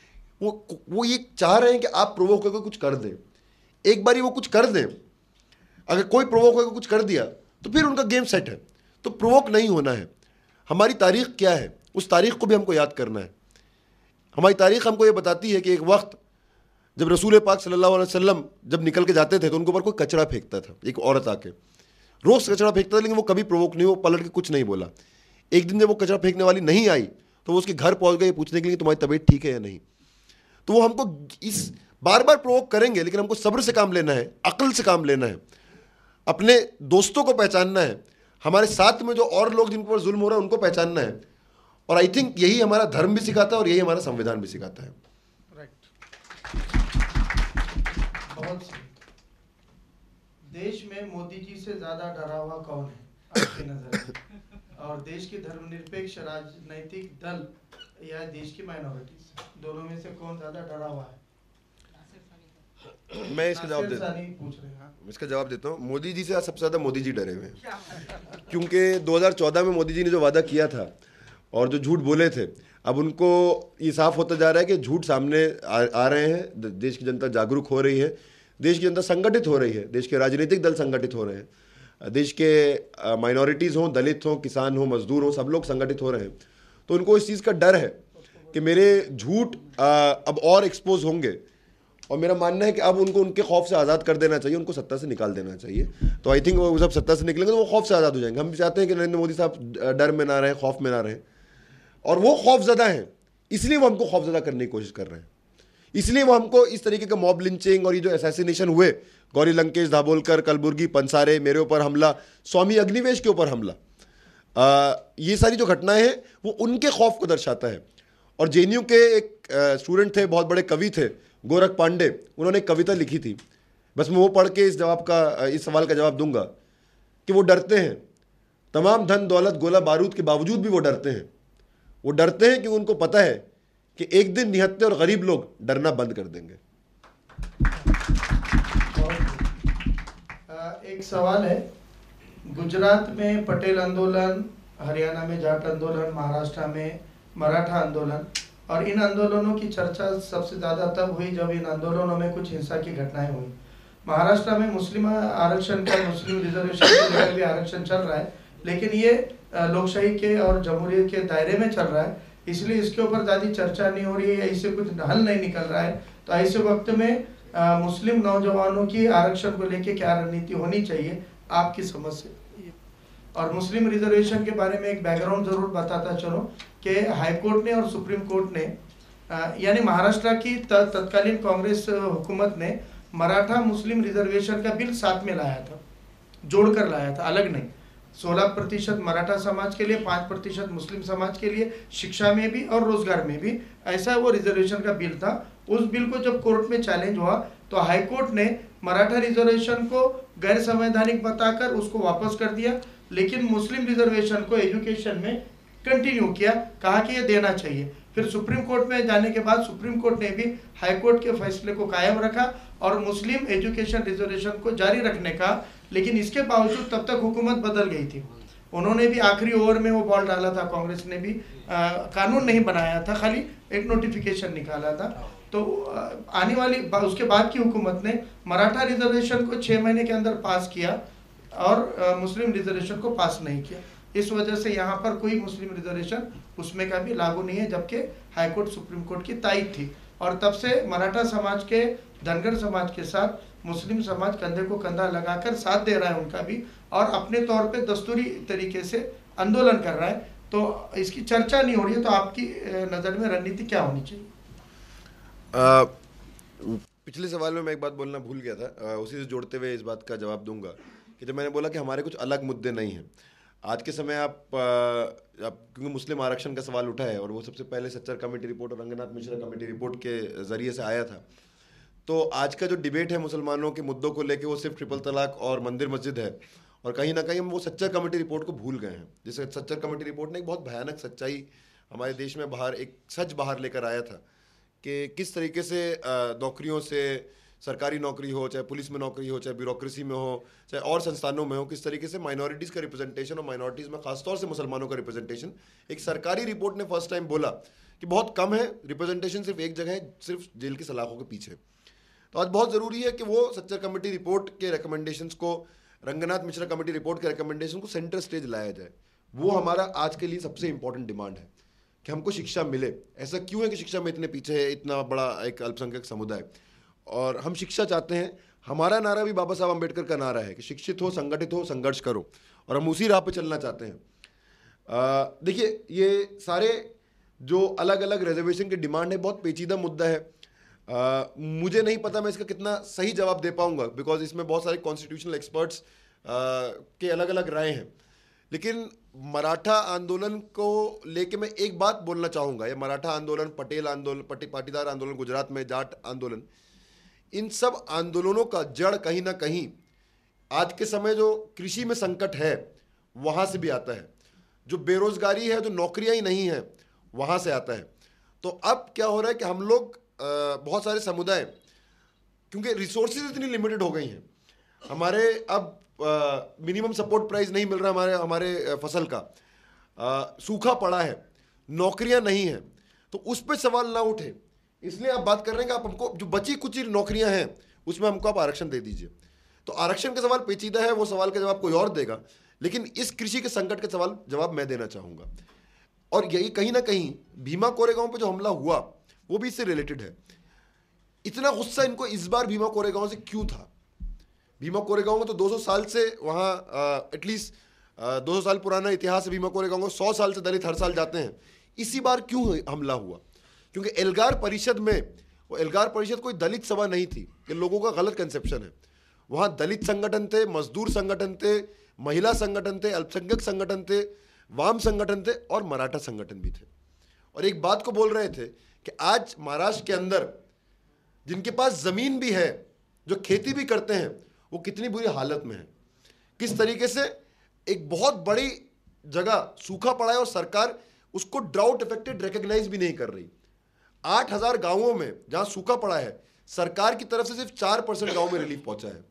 वो ये चाह रहे हैं कि आप प्रोवोक करके कुछ कर दें। एक बारी वो कुछ कर दें, अगर कोई प्रोवोक करके कुछ कर दिया तो फिर उनका गेम सेट है। तो प्रोवोक नहीं होना है। हमारी तारीख क्या है, उस तारीख को भी हमको याद करना है। हमारी तारीख हमको ये बताती है कि एक वक्त जब रसूल पाक सल्लल्लाहु अलैहि वसल्लम जब निकल के जाते थे तो उनके ऊपर कोई कचरा फेंकता था, एक औरत आके रोज़ कचरा फेंकता था, लेकिन वो कभी प्रोवोक नहीं, वो पलट के कुछ नहीं बोला। एक दिन जब वो कचरा फेंकने वाली नहीं आई तो वो उसके घर पहुंच गए पूछने के लिए तुम्हारी तबीयत ठीक है या नहीं। तो वो हमको इस बार बार प्रोवोक करेंगे, लेकिन हमको सब्र से काम लेना है, अक्ल से काम लेना है, अपने दोस्तों को पहचानना है, हमारे साथ में जो और लोग जिन पर जुल्म हो रहा है उनको पहचानना है। और आई थिंक यही हमारा धर्म भी सिखाता है और यही हमारा संविधान भी सिखाता है। राइट, बहुत सही। देश में मोदी जी से ज्यादा डरा हुआ कौन है आपकी नजर में? और देश की धर्मनिरपेक्ष राजनीतिक दल या देश की माइनॉरिटीज, दोनों में से कौन ज्यादा डरा हुआ है? मैं इसका जवाब देता हूँ। इसका जवाब देता हूँ। मोदी जी से आज सबसे ज्यादा मोदी जी डरे हुए हैं, क्योंकि 2014 में मोदी जी ने जो वादा किया था और जो झूठ बोले थे, अब उनको ये साफ होता जा रहा है कि झूठ सामने आ रहे हैं। देश की जनता जागरूक हो रही है, देश की जनता संगठित हो रही है, देश के राजनीतिक दल संगठित हो रहे हैं, देश के माइनॉरिटीज़ हों, दलित हों, किसान हों, मजदूर हों, सब लोग संगठित हो रहे हैं। तो उनको इस चीज़ का डर है कि मेरे झूठ अब और एक्सपोज होंगे, और मेरा मानना है कि अब उनको उनके खौफ से आज़ाद कर देना चाहिए, उनको सत्ता से निकाल देना चाहिए। तो आई थिंक वो सब सत्ता से निकलेंगे तो वो खौफ से आज़ाद हो जाएंगे। हम भी चाहते हैं कि नरेंद्र मोदी साहब डर में ना रहें, खौफ में ना रहें, और वो खौफज़दा हैं, इसलिए वो हमको खौफज़दा करने की कोशिश कर रहे हैं। इसलिए वो हमको इस तरीके का मॉब लिंचिंग और ये जो असैसिनेशन हुए, गौरी लंकेश, दाभोलकर, कलबुर्गी, पंसारे, मेरे ऊपर हमला, स्वामी अग्निवेश के ऊपर हमला, ये सारी जो घटनाएं हैं वो उनके खौफ को दर्शाता है। और जेएनयू के एक स्टूडेंट थे, बहुत बड़े कवि थे, गोरख पांडे, उन्होंने एक कविता लिखी थी, बस मैं वो पढ़ के इस सवाल का जवाब दूंगा कि वो डरते हैं, तमाम धन दौलत गोला बारूद के बावजूद भी वो डरते हैं। वो डरते हैं कि उनको पता है कि एक दिन निहत्ते और गरीब लोग डरना बंद कर देंगे। एक सवाल है, गुजरात में पटेल आंदोलन, हरियाणा में जाट आंदोलन, महाराष्ट्र में मराठा आंदोलन, और इन आंदोलनों की चर्चा सबसे ज़्यादा तब हुई जब इन आंदोलनों में कुछ हिंसा की घटनाएं हुई। महाराष्ट्र में मुस्लिम आरक्षण का, मुस्लिम रिजर्वेशन के लेकर भी आरक्षण चल रहा है, लेकिन ये लोकशाही के और जमहूरियत के दायरे में चल रहा है, इसलिए इसके ऊपर ज़्यादा चर्चा नहीं हो रही है, इससे कुछ हल नहीं निकल रहा है। तो ऐसे वक्त में मुस्लिम नौजवानों की आरक्षण को लेकर क्या रणनीति होनी चाहिए आपकी समझ से? और मुस्लिम रिजर्वेशन के बारे में एक बैकग्राउंड जरूर बताता चलो कि हाईकोर्ट ने और सुप्रीम कोर्ट ने, यानी महाराष्ट्र की तत्कालीन कांग्रेस हुकूमत ने मराठा मुस्लिम रिजर्वेशन का बिल साथ में लाया था, जोड़कर लाया था, अलग नहीं। 16% मराठा समाज के लिए, 5% मुस्लिम समाज के लिए, शिक्षा में भी और रोजगार में भी, ऐसा वो रिजर्वेशन का बिल था। उस बिल को जब कोर्ट में चैलेंज हुआ तो हाई कोर्ट ने मराठा रिजर्वेशन को गैर संवैधानिक बताकर उसको वापस कर दिया, लेकिन मुस्लिम रिजर्वेशन को एजुकेशन में कंटिन्यू किया, कहा कि ये देना चाहिए। फिर सुप्रीम कोर्ट में जाने के बाद सुप्रीम कोर्ट ने भी हाई कोर्ट के फैसले को कायम रखा और मुस्लिम एजुकेशन रिजर्वेशन को जारी रखने का, लेकिन इसके बावजूद तब तक हुकूमत बदल गई थी। उन्होंने भी आखिरी ओवर में वो बॉल डाला था, कांग्रेस ने भी कानून नहीं बनाया था, खाली एक नोटिफिकेशन निकाला था। तो आने वाली उसके बाद की हुकूमत ने मराठा रिजर्वेशन को 6 महीने के अंदर पास किया और मुस्लिम रिजर्वेशन को पास नहीं किया। इस वजह से यहाँ पर कोई मुस्लिम रिजर्वेशन उसमें का भी लागू नहीं है, जबकि हाई कोर्ट सुप्रीम कोर्ट की तायद थी। और तब से मराठा समाज के, धनगर समाज के साथ मुस्लिम समाज कंधे को कंधा लगाकर साथ दे रहा है उनका भी, और अपने तौर पे दस्तूरी तरीके से आंदोलन कर रहा है। तो इसकी चर्चा नहीं हो रही है, तो आपकी नज़र में रणनीति क्या होनी चाहिए? पिछले सवाल में मैं एक बात बोलना भूल गया था, उसी से जोड़ते हुए इस बात का जवाब दूंगा कि जब मैंने बोला कि हमारे कुछ अलग मुद्दे नहीं हैं आज के समय, आप क्योंकि मुस्लिम आरक्षण का सवाल उठा है और वो सबसे पहले सच्चर कमेटी रिपोर्ट और रंगनाथ मिश्रा कमेटी रिपोर्ट के ज़रिए से आया था, तो आज का जो डिबेट है मुसलमानों के मुद्दों को लेके वो सिर्फ ट्रिपल तलाक और मंदिर मस्जिद है, और कहीं ना कहीं हम वो सच्चर कमेटी रिपोर्ट को भूल गए हैं। जैसे सच्चर कमेटी रिपोर्ट ने एक बहुत भयानक सच्चाई हमारे देश में बाहर, एक सच बाहर लेकर आया था कि किस तरीके से नौकरियों से, सरकारी नौकरी हो, चाहे पुलिस में नौकरी हो, चाहे ब्यूरोक्रेसी में हो, चाहे और संस्थानों में हो, किस तरीके से माइनॉरिटीज़ का रिप्रेजेंटेशन, और माइनॉरिटीज़ में खासतौर से मुसलमानों का रिप्रेजेंटेशन, एक सरकारी रिपोर्ट ने फर्स्ट टाइम बोला कि बहुत कम है रिप्रेजेंटेशन, सिर्फ एक जगह है, सिर्फ जेल की सलाखों के पीछे। तो आज बहुत ज़रूरी है कि वो सच्चर कमेटी रिपोर्ट के रिकमेंडेशंस को, रंगनाथ मिश्रा कमेटी रिपोर्ट के रिकमेंडेशन को सेंटर स्टेज लाया जाए। वो हमारा आज के लिए सबसे इंपॉर्टेंट डिमांड है कि हमको शिक्षा मिले। ऐसा क्यों है कि शिक्षा में इतने पीछे है इतना बड़ा एक अल्पसंख्यक समुदाय, और हम शिक्षा चाहते हैं। हमारा नारा भी बाबा साहब अम्बेडकर का नारा है कि शिक्षित हो, संगठित हो, संघर्ष करो, और हम उसी राह पे चलना चाहते हैं। देखिए, ये सारे जो अलग अलग रिजर्वेशन की डिमांड है बहुत पेचीदा मुद्दा है। मुझे नहीं पता मैं इसका कितना सही जवाब दे पाऊंगा, बिकॉज इसमें बहुत सारे कॉन्स्टिट्यूशनल एक्सपर्ट्स के अलग अलग राय हैं। लेकिन मराठा आंदोलन को लेके मैं एक बात बोलना चाहूँगा, ये मराठा आंदोलन, पटेल आंदोलन, पाटीदार आंदोलन गुजरात में, जाट आंदोलन, इन सब आंदोलनों का जड़ कहीं ना कहीं आज के समय जो कृषि में संकट है वहाँ से भी आता है। जो बेरोजगारी है, जो नौकरियाँ ही नहीं हैं, वहाँ से आता है। तो अब क्या हो रहा है कि हम लोग बहुत सारे समुदाय, क्योंकि रिसोर्सेज इतनी लिमिटेड हो गई हैं, हमारे अब मिनिमम सपोर्ट प्राइस नहीं मिल रहा हमारे फसल का, सूखा पड़ा है, नौकरियां नहीं हैं, तो उस पर सवाल ना उठे, इसलिए आप बात कर रहे हैं कि आप हमको जो बची कुछ नौकरियां हैं उसमें हमको आप आरक्षण दे दीजिए। तो आरक्षण का सवाल पेचीदा है, वो सवाल का जवाब कोई और देगा, लेकिन इस कृषि के संकट के सवाल जवाब मैं देना चाहूँगा। और यही कहीं ना कहीं भीमा कोरेगांव पे जो हमला हुआ वो भी इससे रिलेटेड है। इतना गुस्सा इनको इस बार भीमा कोरेगांव से क्यों था? भीमा कोरेगांव में तो 200 साल से वहाँ एटलीस्ट 200 साल पुराना इतिहास है भीमा कोरेगांव को, 100 साल से दलित हर साल जाते हैं। इसी बार क्यों हमला हुआ? क्योंकि एल्गार परिषद में, वो एल्गार परिषद कोई दलित सभा नहीं थी, ये लोगों का गलत कंसेप्शन है। वहाँ दलित संगठन थे, मजदूर संगठन थे, महिला संगठन थे, अल्पसंख्यक संगठन थे, वाम संगठन थे और मराठा संगठन भी थे। और एक बात को बोल रहे थे कि आज महाराष्ट्र के अंदर जिनके पास ज़मीन भी है, जो खेती भी करते हैं, वो कितनी बुरी हालत में है, किस तरीके से एक बहुत बड़ी जगह सूखा पड़ा है और सरकार उसको ड्राउट इफेक्टेड रिकॉग्नाइज भी नहीं कर रही। 8000 गांवों में जहां सूखा पड़ा है, सरकार की तरफ से सिर्फ 4% गांव में रिलीफ पहुंचा है।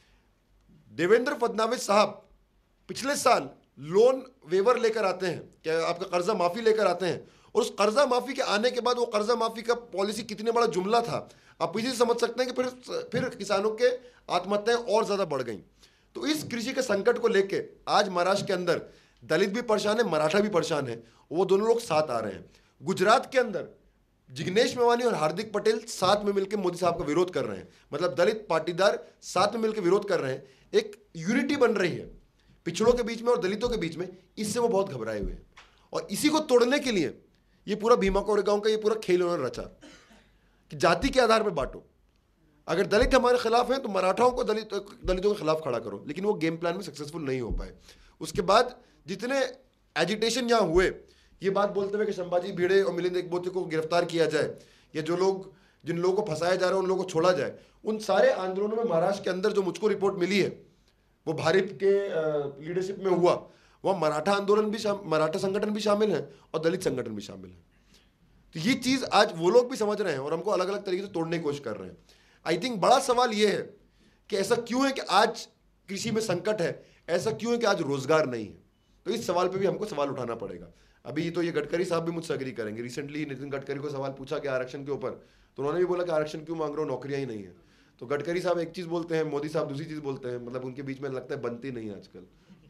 देवेंद्र फडणवीस साहब पिछले साल लोन वेवर लेकर आते हैं, क्या आपका कर्जा माफी लेकर आते हैं, और उस कर्जा माफी के आने के बाद वो कर्जा माफी का पॉलिसी कितने बड़ा जुमला था, आप इसी से समझ सकते हैं कि फिर किसानों के आत्महत्याएं और ज्यादा बढ़ गई। तो इस कृषि के संकट को लेके आज महाराष्ट्र के अंदर दलित भी परेशान है, मराठा भी परेशान है, वो दोनों लोग साथ आ रहे हैं। गुजरात के अंदर जिग्नेश मेवानी और हार्दिक पटेल साथ में मिलकर मोदी साहब का विरोध कर रहे हैं, मतलब दलित पाटीदार साथ में मिलकर विरोध कर रहे हैं, एक यूनिटी बन रही है पिछड़ों के बीच में और दलितों के बीच में। इससे वो बहुत घबराए हुए हैं और इसी को तोड़ने के लिए ये पूरा भीमा कोरेगांव का ये पूरा खेल उन्होंने रचा कि जाति के आधार पर बांटो। अगर दलित हमारे खिलाफ हैं तो मराठाओं को दलितों के खिलाफ खड़ा करो, लेकिन वो गेम प्लान में सक्सेसफुल नहीं हो पाए। उसके बाद जितने एजिटेशन यहाँ हुए, ये बात बोलते हुए कि संभाजी भिड़े और मिलिंद एकबोते को गिरफ्तार किया जाए, या जिन लोगों को फंसाया जा रहा है उन लोगों को छोड़ा जाए, उन सारे आंदोलनों में महाराष्ट्र के अंदर जो मुझको रिपोर्ट मिली है वो भारिप के लीडरशिप में हुआ, वह मराठा आंदोलन भी, मराठा संगठन भी शामिल है और दलित संगठन भी शामिल है। तो ये चीज़ आज वो लोग भी समझ रहे हैं और हमको अलग अलग तरीके से तोड़ने की कोशिश कर रहे हैं। आई थिंक बड़ा सवाल ये है कि ऐसा क्यों है कि आज कृषि में संकट है, ऐसा क्यों है कि आज रोजगार नहीं है। तो इस सवाल पे भी हमको सवाल उठाना पड़ेगा। अभी तो ये गडकरी साहब भी मुझसे एग्री करेंगे। रिसेंटली नितिन गडकरी को सवाल पूछा कि आरक्षण के ऊपर, तो उन्होंने भी बोला कि आरक्षण क्यों मांग रहे हो, नौकरियां ही नहीं है। तो गडकरी साहब एक चीज़ बोलते हैं, मोदी साहब दूसरी चीज़ बोलते हैं, मतलब उनके बीच में लगता है बनती नहीं है आजकल।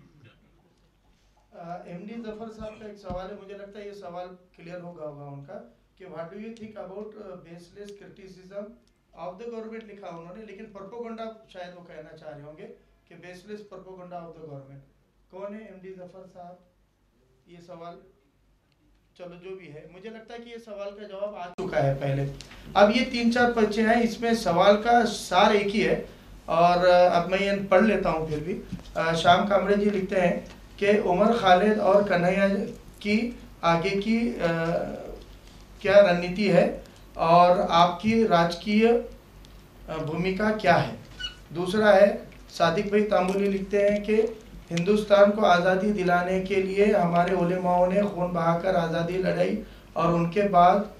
एमडी जफर साहब का एक सवाल है, मुझे लगता है ये सवाल क्लियर होगा उनका कि what do you think about baseless criticism of the government, लिखा उन्होंने, लेकिन प्रोपोगंडा शायद वो कहना चाह रहे होंगे कि baseless propaganda of the government. कौन है एमडी जफर साहब? ये सवाल, चलो जो भी है, मुझे लगता है कि ये सवाल का जवाब आ चुका है पहले। अब ये 3-4 पर्चे हैं, इसमें सवाल का सार एक ही है और अब मैं ये पढ़ लेता हूँ फिर भी। श्याम कामरे जी लिखते हैं कि उमर, खालिद और कन्हैया की आगे की क्या रणनीति है और आपकी राजकीय भूमिका क्या है। दूसरा है, सादिक भाई तामुली लिखते हैं कि हिंदुस्तान को आज़ादी दिलाने के लिए हमारे उलेमाओं ने खून बहाकर आज़ादी लड़ाई और उनके बाद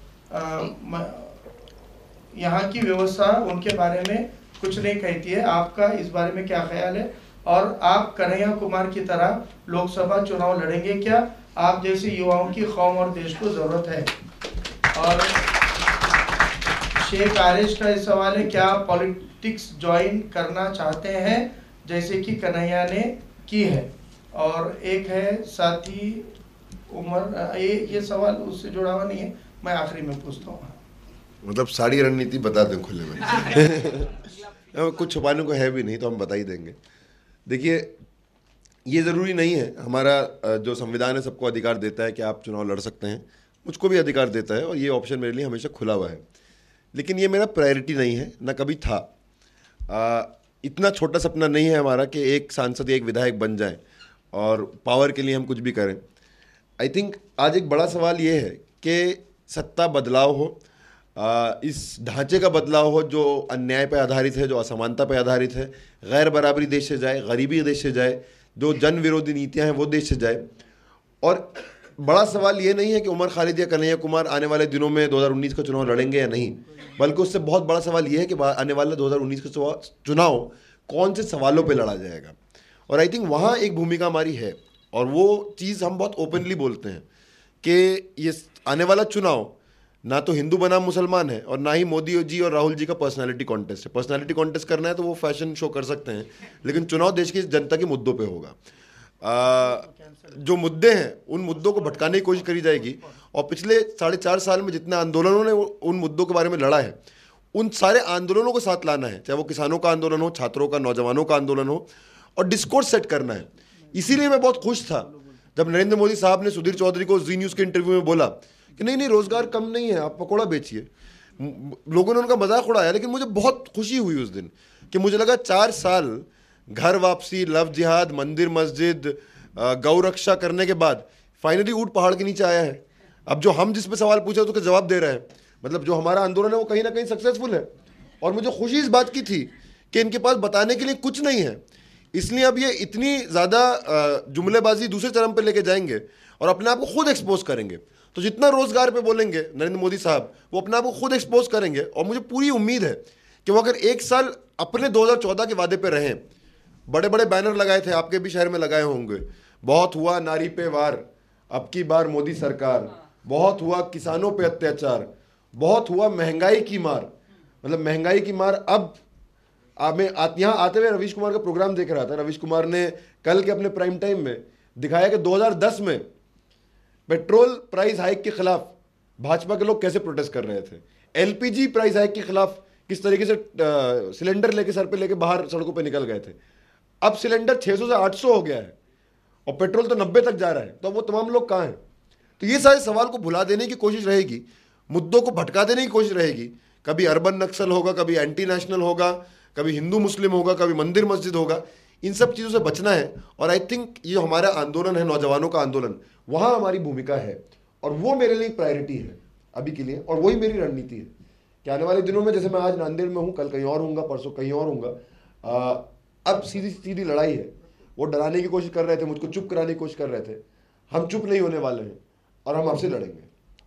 यहाँ की व्यवस्था उनके बारे में कुछ नहीं कहती है। आपका इस बारे में क्या ख्याल है और आप कन्हैया कुमार की तरह लोकसभा चुनाव लड़ेंगे क्या? आप जैसे युवाओं की कौम और देश को ज़रूरत है। और शेख आरिश का इस सवाल है, क्या आप पॉलिटिक्स ज्वाइन करना चाहते हैं जैसे कि कन्हैया ने की है? और एक है साथी उमर, ये सवाल उससे जुड़ा हुआ नहीं है, मैं आखिरी में पूछता हूँ। मतलब सारी रणनीति बता दें खुले में कुछ छुपाने को है भी नहीं, तो हम बता ही देंगे। देखिए, ये ज़रूरी नहीं है। हमारा जो संविधान है सबको अधिकार देता है कि आप चुनाव लड़ सकते हैं, मुझको भी अधिकार देता है और ये ऑप्शन मेरे लिए हमेशा खुला हुआ है, लेकिन ये मेरा प्रायोरिटी नहीं है, ना कभी था। इतना छोटा सपना नहीं है हमारा कि एक सांसद या एक विधायक बन जाए और पावर के लिए हम कुछ भी करें। आई थिंक आज एक बड़ा सवाल ये है कि सत्ता बदलाव हो, इस ढांचे का बदलाव हो जो अन्याय पर आधारित है, जो असमानता पर आधारित है, गैर बराबरी देश से जाए, गरीबी देश से जाए, जो जन विरोधी नीतियां हैं वो देश से जाए। और बड़ा सवाल ये नहीं है कि उमर, खालिद या कन्हैया कुमार आने वाले दिनों में 2019 का चुनाव लड़ेंगे या नहीं, बल्कि उससे बहुत बड़ा सवाल ये है कि आने वाले 2019 का चुनाव कौन से सवालों पे लड़ा जाएगा। और आई थिंक वहाँ एक भूमिका हमारी है, और वो चीज़ हम बहुत ओपनली बोलते हैं कि ये आने वाला चुनाव ना तो हिंदू बनाम मुसलमान है और ना ही मोदी जी और राहुल जी का पर्सनालिटी कॉन्टेस्ट है। पर्सनालिटी कॉन्टेस्ट करना है तो वो फैशन शो कर सकते हैं, लेकिन चुनाव देश की जनता के मुद्दों पे होगा। जो मुद्दे हैं उन मुद्दों को भटकाने की कोशिश करी जाएगी, और पिछले 4.5 साल में जितने आंदोलनों ने उन मुद्दों के बारे में लड़ा है, उन सारे आंदोलनों को साथ लाना है, चाहे वो किसानों का आंदोलन हो, छात्रों का, नौजवानों का आंदोलन हो, और डिस्कोर्स सेट करना है। इसीलिए मैं बहुत खुश था जब नरेंद्र मोदी साहब ने सुधीर चौधरी को जी न्यूज़ के इंटरव्यू में बोला कि नहीं रोजगार कम नहीं है, आप पकौड़ा बेचिए। लोगों ने उनका मजाक उड़ाया, लेकिन मुझे बहुत खुशी हुई उस दिन कि मुझे लगा 4 साल घर वापसी, लव जिहाद, मंदिर मस्जिद, गौ रक्षा करने के बाद फाइनली ऊंट पहाड़ के नीचे आया है। अब जो हम जिस पे सवाल पूछे उसका जवाब दे रहे हैं, मतलब जो हमारा आंदोलन है वो कहीं ना कहीं सक्सेसफुल है। और मुझे खुशी इस बात की थी कि इनके पास बताने के लिए कुछ नहीं है, इसलिए अब ये इतनी ज़्यादा जुमलेबाजी दूसरे चरम पे लेके जाएंगे और अपने आप को खुद एक्सपोज करेंगे। तो जितना रोजगार पे बोलेंगे नरेंद्र मोदी साहब, वो अपने आप को खुद एक्सपोज करेंगे। और मुझे पूरी उम्मीद है कि वो अगर 1 साल अपने 2014 के वादे पे रहें, बड़े बड़े बैनर लगाए थे, आपके भी शहर में लगाए होंगे, बहुत हुआ नारी पे वार, अब की बार मोदी सरकार, बहुत हुआ किसानों पे अत्याचार, बहुत हुआ महंगाई की मार, मतलब महंगाई की मार। अब मैं यहाँ आते हुए रवीश कुमार का प्रोग्राम देख रहा था, रवीश कुमार ने कल के अपने प्राइम टाइम में दिखाया कि 2010 में पेट्रोल प्राइस हाइक के खिलाफ भाजपा के लोग कैसे प्रोटेस्ट कर रहे थे, एलपीजी प्राइस हाइक के खिलाफ किस तरीके से सिलेंडर लेके सर पे लेके बाहर सड़कों पे निकल गए थे। अब सिलेंडर 600 से 800 हो गया है और पेट्रोल तो 90 तक जा रहा है, तो अब वो तमाम लोग कहाँ हैं। तो ये सारे सवाल को भुला देने की कोशिश रहेगी, मुद्दों को भटका देने की कोशिश रहेगी। कभी अर्बन नक्सल होगा, कभी एंटी नेशनल होगा, कभी हिंदू मुस्लिम होगा, कभी मंदिर मस्जिद होगा। इन सब चीज़ों से बचना है। और आई थिंक ये हमारा आंदोलन है, नौजवानों का आंदोलन, वहाँ हमारी भूमिका है और वो मेरे लिए प्रायोरिटी है अभी के लिए, और वही मेरी रणनीति है कि आने वाले दिनों में, जैसे मैं आज नांदेड़ में हूँ, कल कहीं और हूँगा, परसों कहीं और हूँगा। अब सीधी सीधी लड़ाई है। वो डराने की कोशिश कर रहे थे, मुझको चुप कराने की कोशिश कर रहे थे, हम चुप नहीं होने वाले हैं और हम आपसे लड़ेंगे।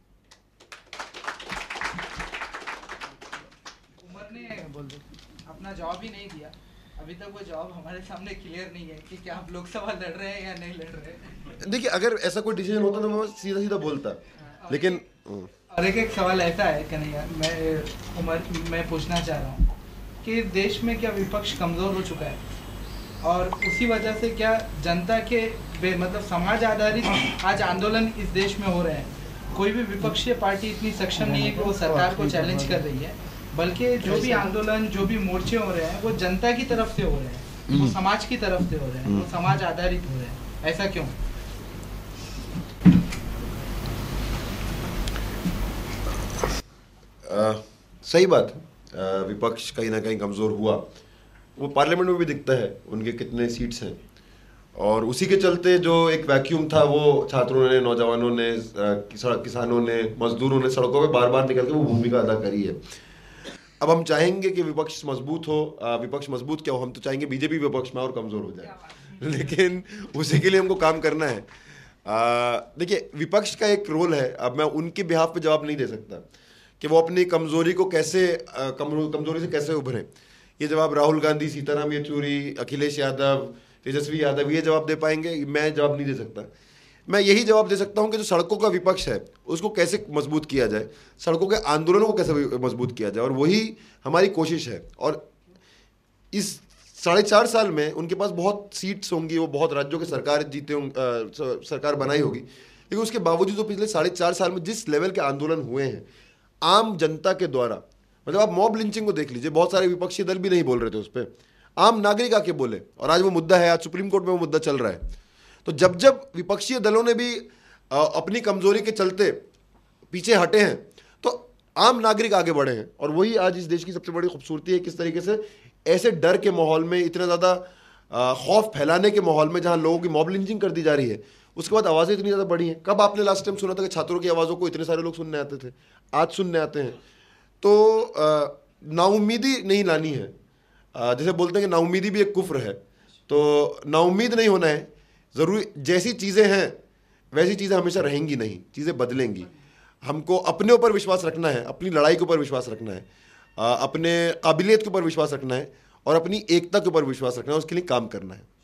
उमर ने अपना जवाब ही नहीं दिया अभी तक, वो जवाब हमारे सामने क्लियर नहीं है कि क्या आप लोकसभा लड़ रहे हैं या नहीं लड़ रहे हैं। देखिए, अगर ऐसा कोई डिसीजन होता तो मैं सीधा सीधा बोलता, लेकिन और एक सवाल ऐसा है कन्हैया, मैं पूछना चाह रहा हूँ कि देश में क्या विपक्ष कमज़ोर हो चुका है, और उसी वजह से क्या जनता के मतलब समाज आधारित आज आंदोलन इस देश में हो रहे हैं, कोई भी विपक्षीय पार्टी इतनी सक्षम नहीं है कि वो सरकार को चैलेंज कर रही है, बल्कि जो भी आंदोलन, जो भी मोर्चे हो रहे हैं वो जनता की तरफ से हो रहे हैं, वो समाज की तरफ से हो रहे हैं, वो समाज आधारित हो रहे हैं। ऐसा क्यों? सही बात है, विपक्ष कहीं ना कहीं कमज़ोर हुआ। वो पार्लियामेंट में भी दिखता है उनके कितने सीट्स हैं, और उसी के चलते जो एक वैक्यूम था वो छात्रों ने, नौजवानों ने, किसानों ने, मजदूरों ने सड़कों पे बार बार निकल के वो भूमिका अदा करी है। अब हम चाहेंगे कि विपक्ष मजबूत हो, विपक्ष मजबूत क्या हो, हम तो चाहेंगे बीजेपी विपक्ष में और कमज़ोर हो जाए, लेकिन उसी के लिए हमको काम करना है। देखिए, विपक्ष का एक रोल है, अब मैं उनके बिहाफ पे जवाब नहीं दे सकता कि वो अपनी कमज़ोरी को कैसे, कमज़ोरी से कैसे उभरें। ये जवाब राहुल गांधी, सीताराम येचूरी, अखिलेश यादव, तेजस्वी यादव ये जवाब दे पाएंगे, मैं जवाब नहीं दे सकता। मैं यही जवाब दे सकता हूं कि जो सड़कों का विपक्ष है उसको कैसे मजबूत किया जाए, सड़कों के आंदोलनों को कैसे मजबूत किया जाए, और वही हमारी कोशिश है। और इस 4.5 साल में उनके पास बहुत सीट्स होंगी, वो बहुत राज्यों के सरकार जीते होंगे, सरकार बनाई होगी, लेकिन उसके बावजूद जो पिछले 4.5 साल में जिस लेवल के आंदोलन हुए हैं आम जनता के द्वारा, मतलब आप मॉब लिंचिंग को देख लीजिए, बहुत सारे विपक्षी दल भी नहीं बोल रहे थे उस पर, आम नागरिक आके बोले, और आज वो मुद्दा है, आज सुप्रीम कोर्ट में वो मुद्दा चल रहा है। तो जब जब विपक्षी दलों ने भी अपनी कमजोरी के चलते पीछे हटे हैं तो आम नागरिक आगे बढ़े हैं, और वही आज इस देश की सबसे बड़ी खूबसूरती है, किस तरीके से ऐसे डर के माहौल में, इतना ज़्यादा खौफ फैलाने के माहौल में, जहां लोगों की मॉब लिंचिंग कर दी जा रही है, उसके बाद आवाज़ें इतनी ज़्यादा बढ़ी हैं। कब आपने लास्ट टाइम सुना था कि छात्रों की आवाज़ों को इतने सारे लोग सुनने आते थे? आज सुनने आते हैं। तो नाउम्मीदी नहीं लानी है। जैसे बोलते हैं कि नाउम्मीदी भी एक कुफ्र है, तो नाउम्मीद नहीं होना है। ज़रूरी जैसी चीज़ें हैं वैसी चीज़ें हमेशा रहेंगी नहीं, चीज़ें बदलेंगी। हमको अपने ऊपर विश्वास रखना है, अपनी लड़ाई के ऊपर विश्वास रखना है, अपने काबिलियत के ऊपर विश्वास रखना है, और अपनी एकता के ऊपर विश्वास रखना है, उसके लिए काम करना है।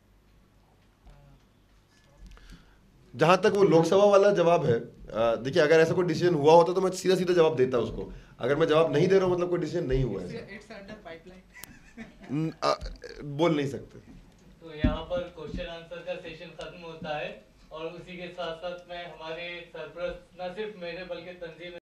जहाँ तक वो लोकसभा वाला जवाब है, देखिए अगर ऐसा कोई डिसीजन हुआ होता तो मैं सीधा सीधा जवाब देता उसको। अगर मैं जवाब नहीं दे रहा हूँ मतलब कोई डिसीजन नहीं हुआ है, बोल नहीं सकते। तो यहाँ पर क्वेश्चन आंसर का सेशन खत्म होता है, और उसी के साथ साथ में हमारे सरप्रस्त न सिर्फ मेरे बल्कि तंजीम